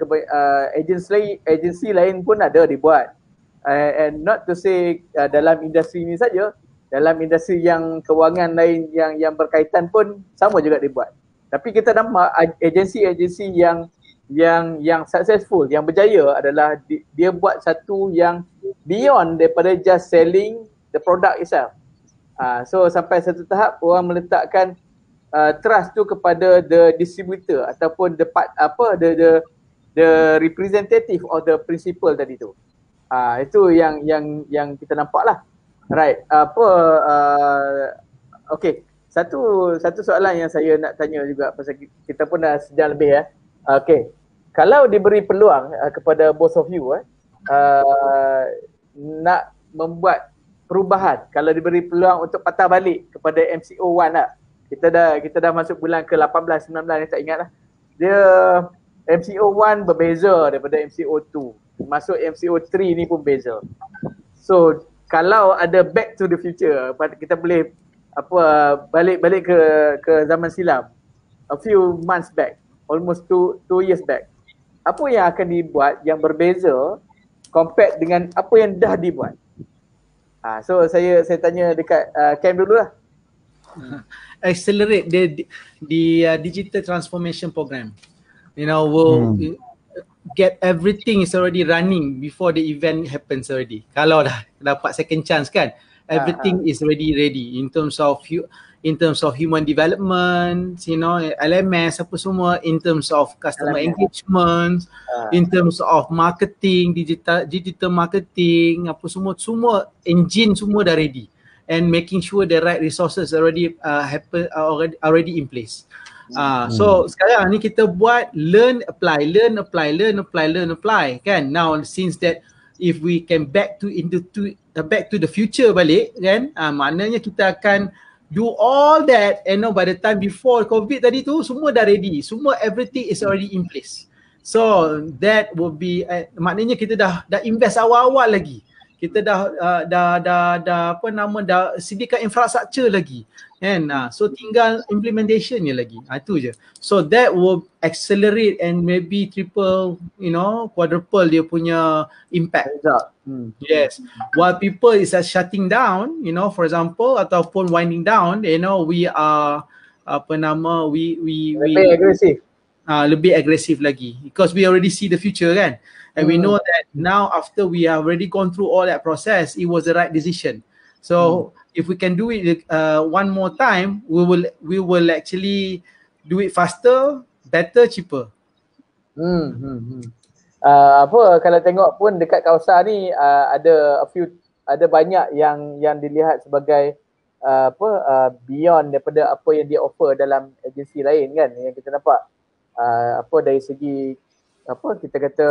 agensi lain pun ada dibuat. And not to say dalam industri ni saja, dalam industri yang kewangan lain yang berkaitan pun sama juga dibuat. Tapi kita nampak agensi-agensi yang successful, yang berjaya adalah dia buat satu yang beyond daripada just selling the product itself. So sampai satu tahap orang meletakkan trust tu kepada the distributor ataupun the representative of the principal tadi tu. Itu yang kita nampak lah. Right. Okay. Satu soalan yang saya nak tanya juga pasal kita pun dah sejam lebih ya. Okay. Kalau diberi peluang kepada both of you nak membuat perubahan, kalau diberi peluang untuk patah balik kepada MCO1 lah. Kita dah masuk bulan ke 18, 19 ni tak ingat lah. Dia MCO1 berbeza daripada MCO2. Masuk MCO3 ni pun beza. So kalau ada back to the future, kita boleh balik ke zaman silam. A few months back, almost 2 years back. Apa yang akan dibuat yang berbeza compare dengan apa yang dah dibuat? So saya tanya dekat Cam dulu lah. Accelerate the digital transformation program. Will get everything is already running before the event happens already. Kalau dah dapat second chance kan, everything is already ready in terms of human development, LMS apa semua, in terms of customer engagement, in terms of marketing, digital marketing, apa semua engine semua dah ready, and making sure the right resources already already in place. So sekarang ni kita buat learn apply kan. Now since that if we can back to the future balik kan, maknanya kita akan do all that, and by the time before COVID tadi tu semua dah ready, semua everything is already in place. So that will be maknanya kita dah invest awal-awal lagi. kita dah apa nama, dah sediakan infrastruktur lagi kan. So tinggal implementation je lagi. Itu je. So that will accelerate and maybe triple, quadruple dia punya impact. Yes. While people is shutting down, for example, ataupun winding down, we are apa nama, we lebih agresif. Lebih agresif lagi because we already see the future kan, and we know that now after we have already gone through all that process, it was the right decision. So if we can do it one more time, we will actually do it faster, better, cheaper. Apa kalau tengok pun dekat kawasan ni ada banyak yang dilihat sebagai beyond daripada apa yang dia offer dalam agensi lain kan, yang kita nampak dari segi kita kata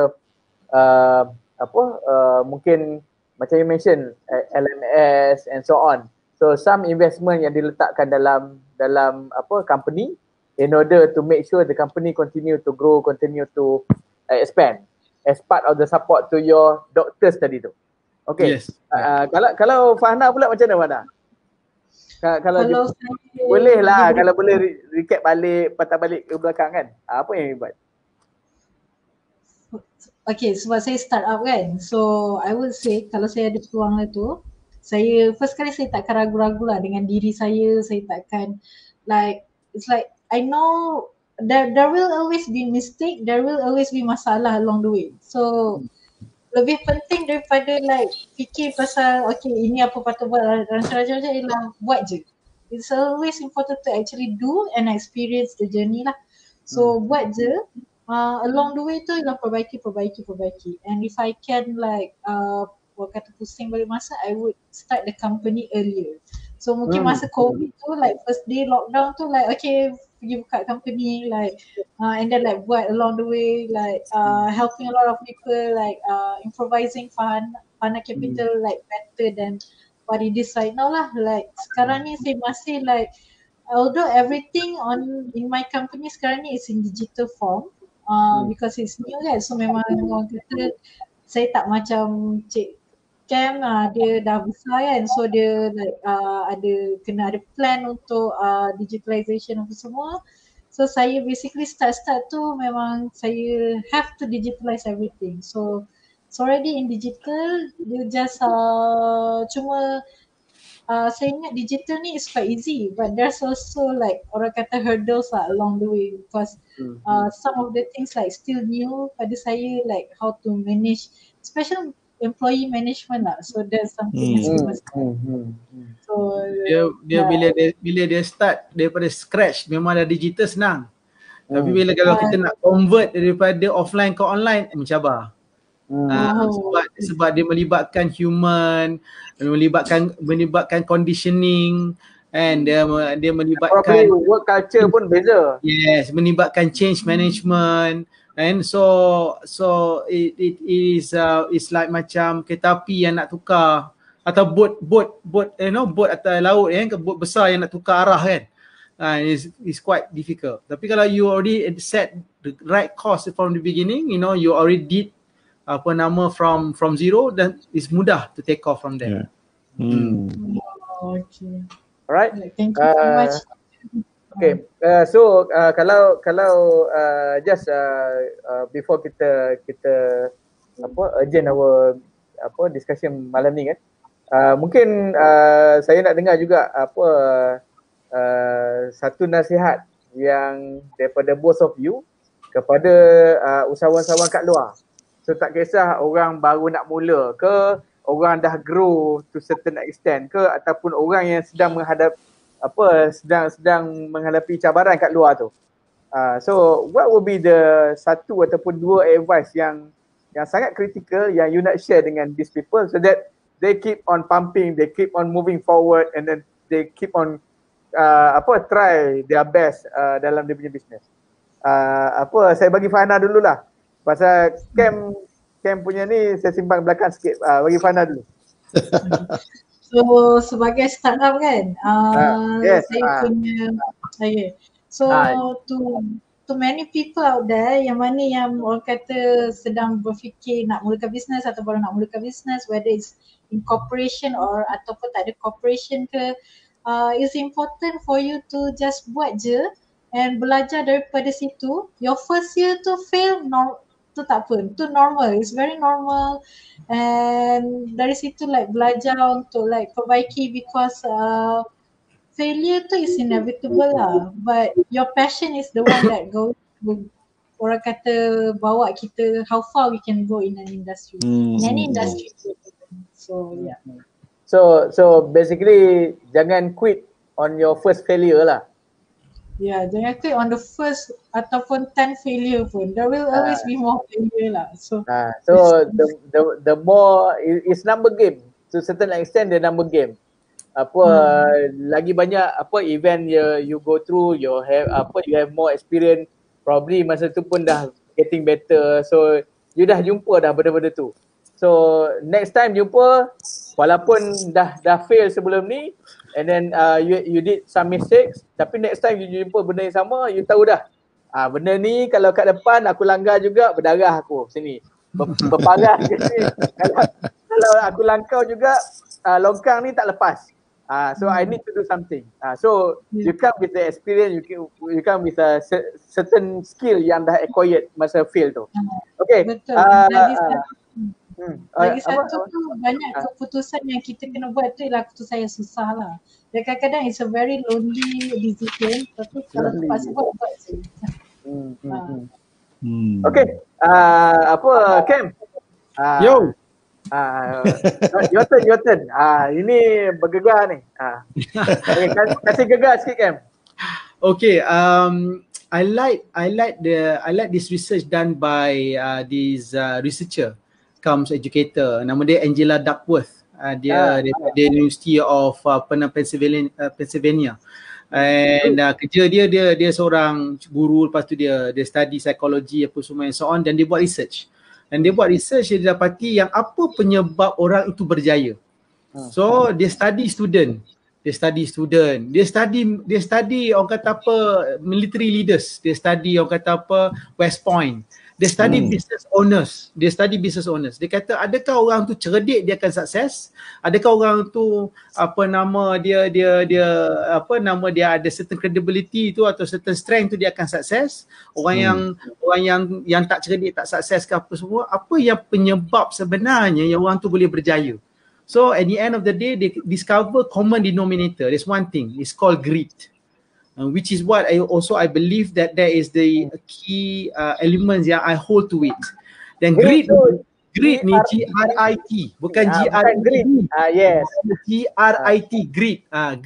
mungkin macam you mention LMS and so on. So some investment yang diletakkan dalam company in order to make sure the company continue to grow, continue to expand as part of the support to your doctors tadi tu. Okay. Yes. Kalau Fahna pula macam mana Fahna? Kalau boleh lah, kalau boleh recap balik, patah balik ke belakang kan. Apa yang hebat? Okay, sebab saya start up kan. So I would say kalau saya ada peluang itu, saya first kali saya takkan ragu-ragu lah dengan diri saya. Saya takkan it's like I know there will always be mistake, there will always be masalah along the way. So lebih penting daripada fikir pasal okay ini apa patut buat, rancang-rancang je, ialah buat je. It's always important to actually do and experience the journey lah. So buat je, along the way tu ialah perbaiki. And if I can kata pusing balik masa, I would start the company earlier. So mungkin masa COVID tu first day lockdown tu okay pergi buka company and then buat along the way helping a lot of people improvising Fana Capital better than what it is right now lah. Sekarang ni saya masih although everything in my company sekarang ni is in digital form because it's new kan, so memang orang kata saya tak macam Cik Cam, dia dah besar kan, so dia kena ada plan untuk digitalization apa semua. So saya basically start tu memang saya have to digitalize everything. So it's already in digital, dia just cuma saya ingat digital ni is quite easy, but there's also orang kata hurdles lah along the way because some of the things still new pada saya, how to manage, especially employee management lah. So there's something yang saya must so dia bila dia start daripada scratch memang dah digital senang. Tapi bila kalau kita nak convert daripada offline ke online mencabar. Sebab dia melibatkan human, melibatkan conditioning, and dia melibatkan work culture pun beza. Yes, melibatkan change management. And so it is it's like macam kereta api yang nak tukar atau boat atas laut ke boat besar yang nak tukar arah kan. It's quite difficult. Tapi kalau you already set the right course from the beginning, you already did from zero, then it's mudah to take off from there. Okay. Alright. Thank you so much. Okay, so kalau just before kita urgent our discussion malam ni kan, mungkin saya nak dengar juga satu nasihat yang daripada both of you kepada usahawan-usahawan kat luar. So tak kisah orang baru nak mula ke, orang dah grow to certain extent ke, ataupun orang yang sedang sedang menghadapi cabaran kat luar tu. So what will be the satu ataupun dua advice yang sangat kritikal yang you nak share dengan these people so that they keep on pumping, they keep on moving forward, and then they keep on try their best dalam dia punya business. Saya bagi Fahna dululah. Pasal Cam punya ni saya simpan belakang sikit. Bagi Fahna dulu. So sebagai startup kan, Yes. saya punya to to many people out there yang mana yang orang kata sedang berfikir nak mulakan bisnes atau baru nak mulakan bisnes, whether it's in corporation or ataupun tak ada corporation ke, it's important for you to just buat je and belajar daripada situ. Your first year to fail, tu tak apa, tu normal, it's very normal, and dari situ like belajar untuk like perbaiki, because failure tu is inevitable lah, but your passion is the one that orang kata bawa kita how far we can go in an industry, in any industry. So yeah. So basically jangan quit on your first failure lah. Yeah, jangan quit on the first ataupun 10 failure pun. There will always be more failure lah. So the more it's number game. To certain extent the number game. Lagi banyak event you go through, you have more experience, probably masa tu pun dah getting better, so you dah jumpa dah benda-benda tu. So next time jumpa, walaupun dah fail sebelum ni, and then you did some mistakes, tapi next time you jumpa benda yang sama, you tahu dah benda ni kalau kat depan aku langgar juga, berdarah aku sini, berparah ke sini. Kalau aku langkau juga, longkang ni tak lepas. So I need to do something. So you come with the experience, you come with a certain skill yang dah acquired masa fail tu. Okay. Betul. Lagi satu tu banyak keputusan yang kita kena buat tu ialah keputusan yang susah lah. Dan kadang-kadang it's a very lonely decision, tapi kalau terpaksa buat je. Okay. Cam? Yo. Your turn. Ini bergegar ni. Kasih gegar sikit, Cam. Okay, I like this research done by this researcher, comes educator. Nama dia Angela Duckworth. Dia University of Pennsylvania. And kerja dia seorang guru, lepas tu dia study psikologi apa semua and so on, dan dia buat research. Dan dia buat research, dia dapati yang apa penyebab orang itu berjaya. So dia study student. Dia study orang kata apa, military leaders. Dia study orang kata apa, West Point. Dia study business owners. Dia kata adakah orang tu cerdik dia akan sukses? Adakah orang tu dia ada certain credibility tu atau certain strength tu dia akan sukses? Orang yang tak cerdik, tak sukses ke apa semua, apa yang penyebab sebenarnya yang orang tu boleh berjaya? So at the end of the day, they discover common denominator. There's one thing, it's called greed. Which is what I believe that there is the key elements yang I hold to it. Dan greed ni G-R-I-T, bukan G-R-I-T. Yes. G-R-I-T, greed.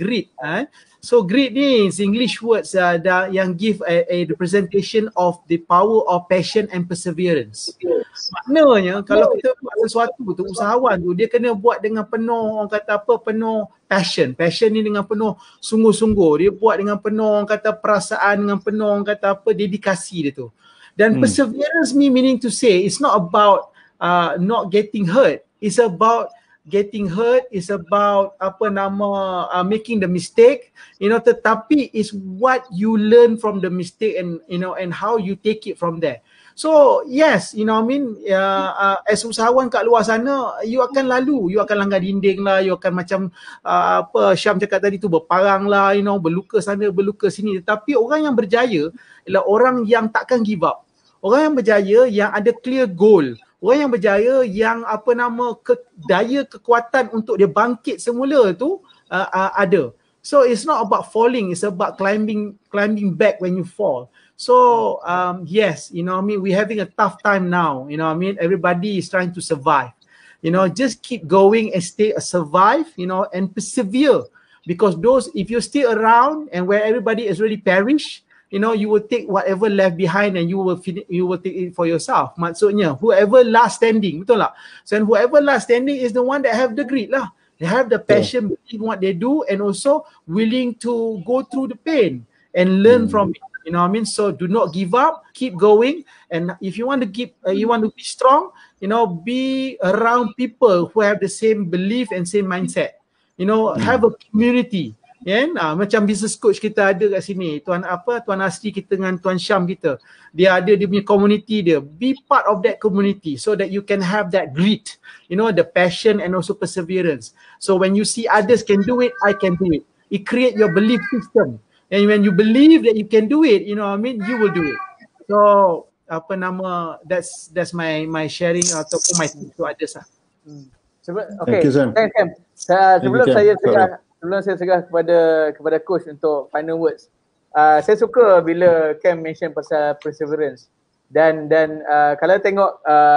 So greed ni is English words yang give a representation of the power of passion and perseverance. Maknanya kalau kita buat sesuatu tu, usahawan tu dia kena buat dengan penuh, orang kata apa, penuh passion. Passion ni dengan penuh sungguh-sungguh. Dia buat dengan penuh, orang kata perasaan, dengan penuh, orang kata apa, dedikasi dia tu. Dan perseverance meaning to say it's not about not getting hurt. It's about getting hurt, is about making the mistake, tetapi is what you learn from the mistake and and how you take it from there. So yes, as usahawan kat luar sana, you akan langgar dinding lah, you akan macam Syam cakap tadi tu, berparang lah, berluka sana, berluka sini. Tetapi orang yang berjaya ialah orang yang takkan give up. Orang yang berjaya yang ada clear goal. Orang yang berjaya yang daya kekuatan untuk dia bangkit semula tu ada. So it's not about falling, it's about climbing back when you fall. So yes, we're having a tough time now. Everybody is trying to survive. Just keep going and survive, and persevere. Because if you stay around and where everybody is really perished, you will take whatever left behind and you will take it for yourself. Maksudnya whoever last standing, betul tak? So whoever last standing is the one that have the greed lah. They have the passion, believe what they do, and also willing to go through the pain and learn from it. So do not give up, keep going. And if you want to you want to be strong, be around people who have the same belief and same mindset. Have a community. Macam business coach kita ada kat sini, Tuan Asri kita dengan Tuan Syam kita, dia ada dia punya community dia. Be part of that community so that you can have that grit, the passion and also perseverance. So when you see others can do it, I can do it. It create your belief system, and when you believe that you can do it, you will do it. So that's my sharing ataupun my tips to others lah. Okay, thanks Sam. Sebelum saya segah kepada coach untuk final words. Saya suka bila Cam mention pasal perseverance dan kalau tengok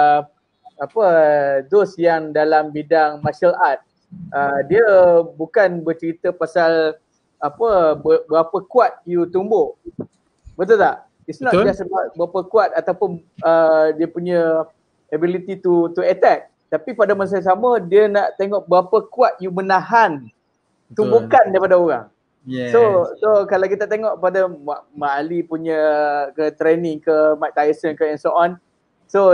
those yang dalam bidang martial art, dia bukan bercerita pasal berapa kuat you tumbuk. Betul tak? It's not just about berapa kuat ataupun dia punya ability to attack, tapi pada masa yang sama dia nak tengok berapa kuat you menahan tumbukan daripada orang. Yes. So kalau kita tengok pada Mak Ali punya ke training ke Mike Tyson ke and so on. So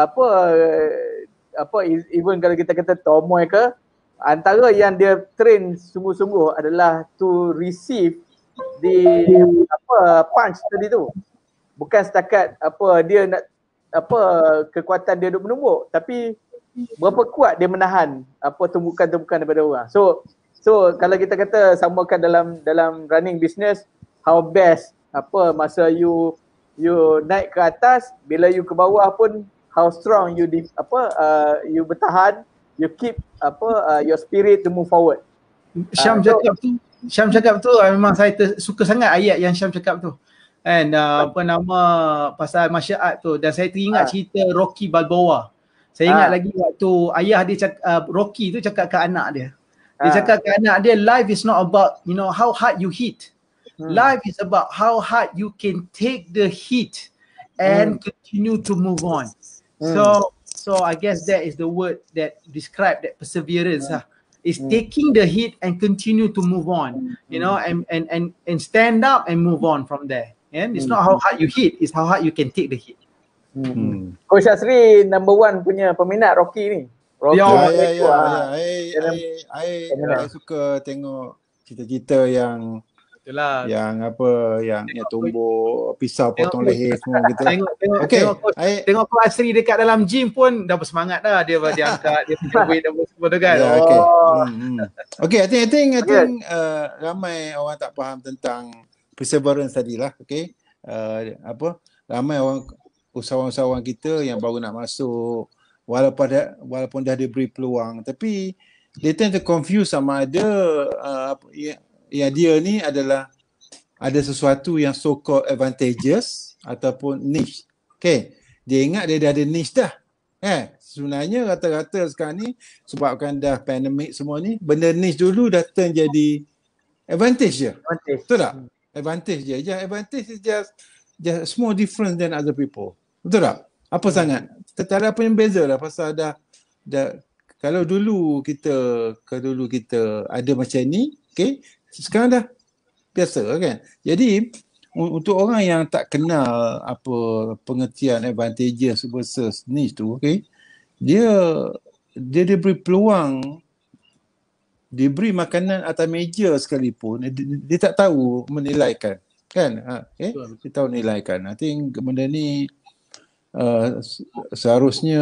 even kalau kita kata Tomoy ke, antara yang dia train sungguh-sungguh adalah to receive the punch tadi tu. Bukan setakat dia nak kekuatan dia duk menumbuk, tapi berapa kuat dia menahan tumbukan-tumbukan daripada orang. So kalau kita kata samakan dalam running business, how best masa you naik ke atas, bila you ke bawah pun how strong you bertahan, you keep your spirit to move forward. Syam cakap tu memang saya suka sangat ayat yang Syam cakap tu. And pasal martial art tu, dan saya teringat cerita Rocky Balboa. Saya ingat lagi waktu ayah dia Rocky tu cakap ke anak dia. Dia cakap ke anak dia, life is not about how hard you hit. Life is about how hard you can take the hit and continue to move on. So I guess that is the word that describe that perseverance is taking the hit and continue to move on, and stand up and move on from there. And it's not how hard you hit, it's how hard you can take the hit. Coach Asri number 1 punya peminat Rocky ni. Rocky. I suka tengok cerita-cerita yang yang tumbuk pisau potong leher semua gitu. Tengok Coach Asri dekat dalam gym pun dah bersemangat dah, dia angkat dia punya weight dan semua tu kan. Okay, I think ramai orang tak faham tentang perseverance tadilah. Okay, ramai orang usahawan-usahawan kita yang baru nak masuk, walaupun dah diberi peluang, tapi they tend to confuse sama ada yang dia ni adalah ada sesuatu yang so called advantageous ataupun niche. Okay, dia ingat dia dah ada niche dah. Sebenarnya rata-rata sekarang ni sebabkan dah pandemik semua ni, benda niche dulu dah turn jadi advantage je. Betul tak? Advantage je. Advantage is just small difference than other people. Betul tak? Apa sangat? Tak ada apa yang beza lah, pasal dah kalau dulu kita ada macam ni, okay, sekarang dah biasa kan. Jadi untuk orang yang tak kenal apa pengertian advantageous versus niche tu, okay, dia diberi peluang, diberi makanan atas meja sekalipun, dia tak tahu menilaikan kan. Dia tahu menilaikan. I think benda ni seharusnya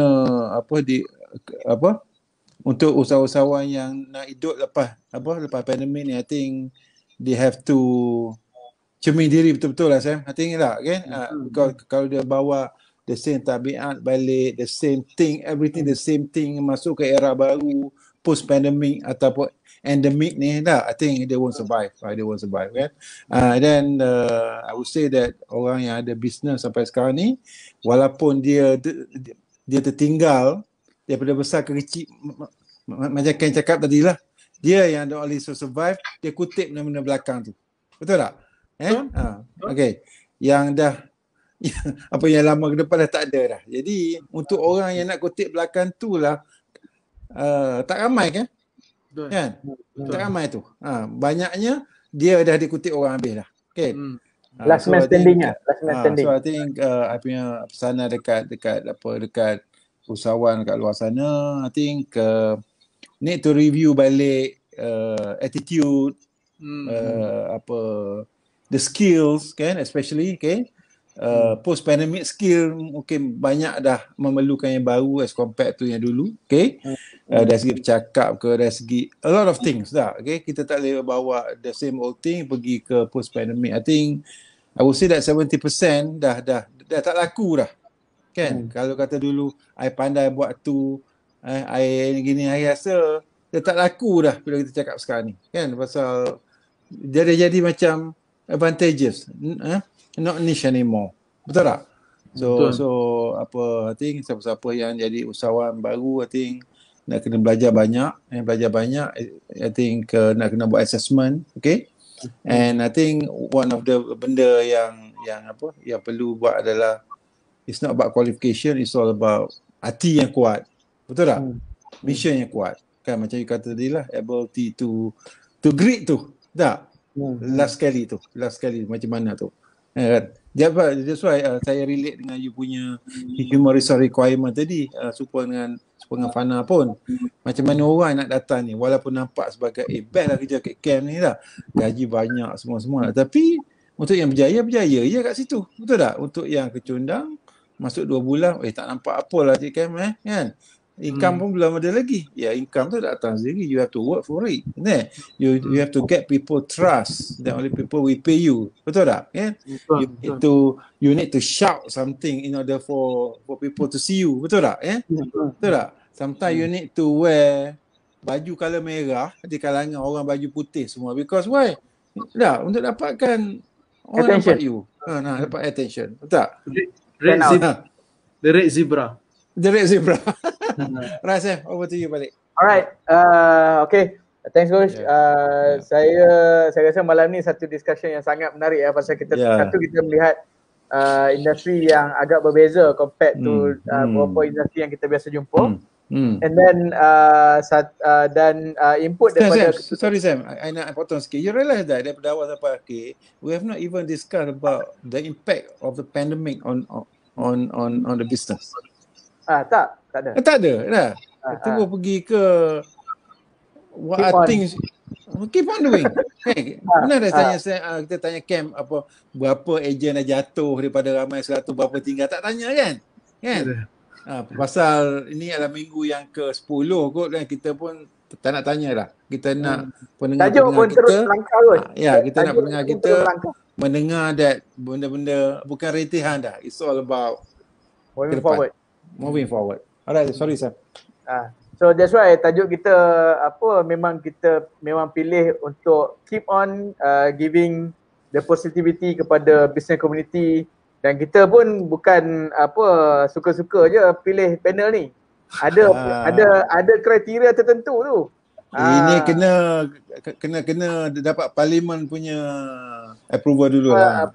untuk usahawan yang nak hidup lepas pandemik ni, I think they have to cermin diri betul-betul lah Sam. I think lah kan. Kalau dia bawa the same tabiat balik, the same thing, everything the same thing, masuk ke era baru post pandemic ataupun endemic ni dah, I think they won't survive. They won't survive kan. Then I would say that orang yang ada business sampai sekarang ni, walaupun dia tertinggal daripada besar ke kecil, macam Ken cakap tadi lah, dia yang the only survive, dia kutip benda-benda belakang tu. Betul tak? Okay. Yang dah apa yang lama ke depan dah tak ada dah. Jadi untuk orang yang nak kutip belakang tu lah, tak ramai kan? Kan? Tak ramai tu. Banyaknya dia dah dikutip orang habis dah. Okay. Last man standing lah. So I think I punya pesanan dekat usahawan kat luar sana, I think need to review balik attitude, apa the skills kan, especially okay, post pandemic skill mungkin banyak dah memerlukan yang baru as compared to yang dulu, okay. Dari segi bercakap ke, dari segi a lot of things dah, okay. Kita tak boleh bawa the same old thing pergi ke post pandemic. I think I would say that 70% dah tak laku dah kan. Kalau kata dulu I pandai buat tu, I gini, I rasa dia tak laku dah bila kita cakap sekarang ni kan, pasal dia dah jadi macam advantageous, not niche anymore, betul tak? So apa, I think siapa-siapa yang jadi usahawan baru, I think nak kena belajar banyak, I think nak kena buat assessment, okay. And I think one of the benda yang perlu buat adalah, it's not about qualification, it's all about hati yang kuat, betul tak? Mission yang kuat kan, macam you kata tadi lah, ability to grit tu, tak? Last sekali macam mana tu kan. That's why saya relate dengan you punya human resource requirement tadi, supaya dengan Fana pun, macam mana orang nak datang ni, walaupun nampak sebagai best lah kerja kat camp ni lah, gaji banyak semua-semua, tapi untuk yang berjaya je kat situ, betul tak? Untuk yang kecundang masuk 2 bulan, tak nampak apa lah cik camp kan. Income pun belum ada lagi. Ya, income tu datang sendiri. You have to work for it. You have to get people trust. Then only people will pay you. Betul tak? Yeah? You need to shout something in order for people to see you. Betul tak? Yeah? Betul tak? Sometimes you need to wear baju color merah di kalangan orang baju putih semua. Because why? Tak, untuk dapatkan orang nampak you. Dapat attention. Betul tak? The red zebra. Right, Sam, over to you balik. Alright, okay. Thanks coach. Saya rasa malam ni satu discussion yang sangat menarik ya, pasal kita satu kita melihat industri yang agak berbeza compared to beberapa industri yang kita biasa jumpa. And then input daripada sorry Sam, I nak potong sikit. You realise that daripada awal sampai akhir, we have not even discussed about the impact of the pandemic on the business. Tak ada. Tak ada dah. Kita pergi ke what I think keep on doing. Hey, benar dah tanya kita tanya camp apa, berapa ejen dah jatuh daripada ramai 100 berapa tinggal, tak tanya kan? Pasal ini adalah minggu yang ke-10 kot dan kita pun tak nak tanya dah. Kita nak pendengar-pendengar kita kita nak pendengar kita mendengar that benda-benda bukan retihan dah. It's all about moving forward. Alright, sorry Sam. So that's why tajuk kita kita memang pilih untuk keep on giving the positivity kepada business community, dan kita pun bukan suka-suka je pilih panel ni. Ada kriteria tertentu tu. Ini kena dapat parlimen punya approval dulu lah.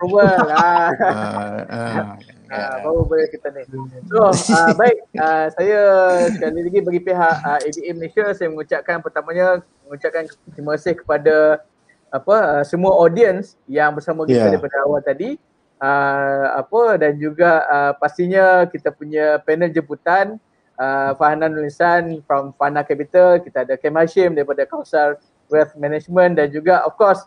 Baru boleh kita ni. So baik, saya sekali lagi bagi pihak ABA Malaysia, saya pertamanya mengucapkan terima kasih kepada semua audience yang bersama kita daripada awal tadi, dan juga pastinya kita punya panel jemputan, Fahana Nulisan from Fana Capital, kita ada Kem Hashim daripada Kausar Wealth Management, dan juga of course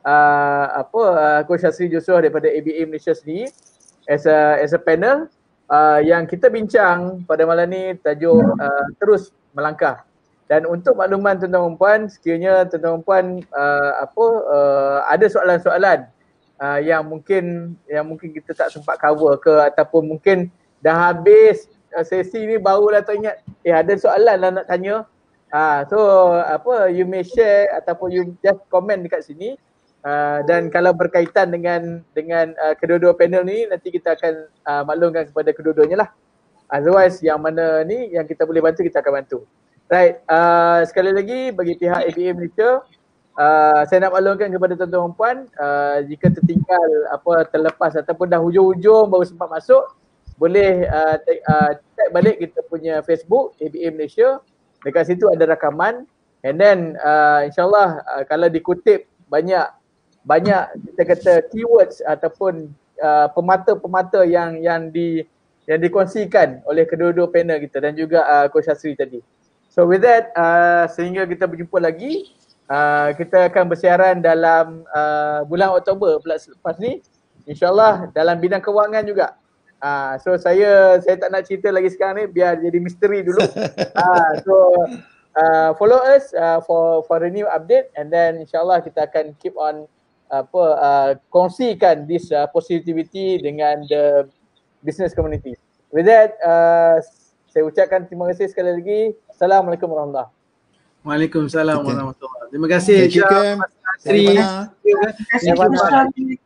Coach Hasri Joshua daripada ABA Malaysia sendiri as a panel yang kita bincang pada malam ni tajuk terus melangkah. Dan untuk makluman tuan-tuan dan puan, sekiranya tuan-tuan dan puan ada soalan-soalan yang mungkin kita tak sempat cover ke, ataupun mungkin dah habis sesi ni barulah teringat ada soalan lah nak tanya, you may share ataupun you just comment dekat sini. Dan kalau berkaitan dengan kedua-dua panel ni, nanti kita akan maklumkan kepada kedua-duanya lah. Otherwise yang mana ni yang kita boleh bantu, kita akan bantu. Right, sekali lagi bagi pihak ABA Malaysia, saya nak maklumkan kepada tuan-tuan dan puan, jika tertinggal terlepas ataupun dah hujung-hujung baru sempat masuk, boleh tag balik kita punya Facebook ABA Malaysia. Dekat situ ada rakaman, and then insyaAllah kalau dikutip banyak kita kata keywords ataupun pemata-pemata yang dikongsikan oleh kedua-dua panel kita dan juga Coach Hasri tadi. So with that, sehingga kita berjumpa lagi, kita akan bersiaran dalam bulan Oktober pula selepas ni. InsyaAllah dalam bidang kewangan juga. So saya tak nak cerita lagi sekarang ni, biar jadi misteri dulu. So follow us for the new update, and then insyaAllah kita akan keep on kongsikan this positivity dengan the business community. With that, saya ucapkan terima kasih sekali lagi. Assalamualaikum warahmatullahi wabarakatuh. Waalaikumsalam warahmatullahi wabarakatuh. Terima kasih Thank you, Cam. Sri. Terima kasih.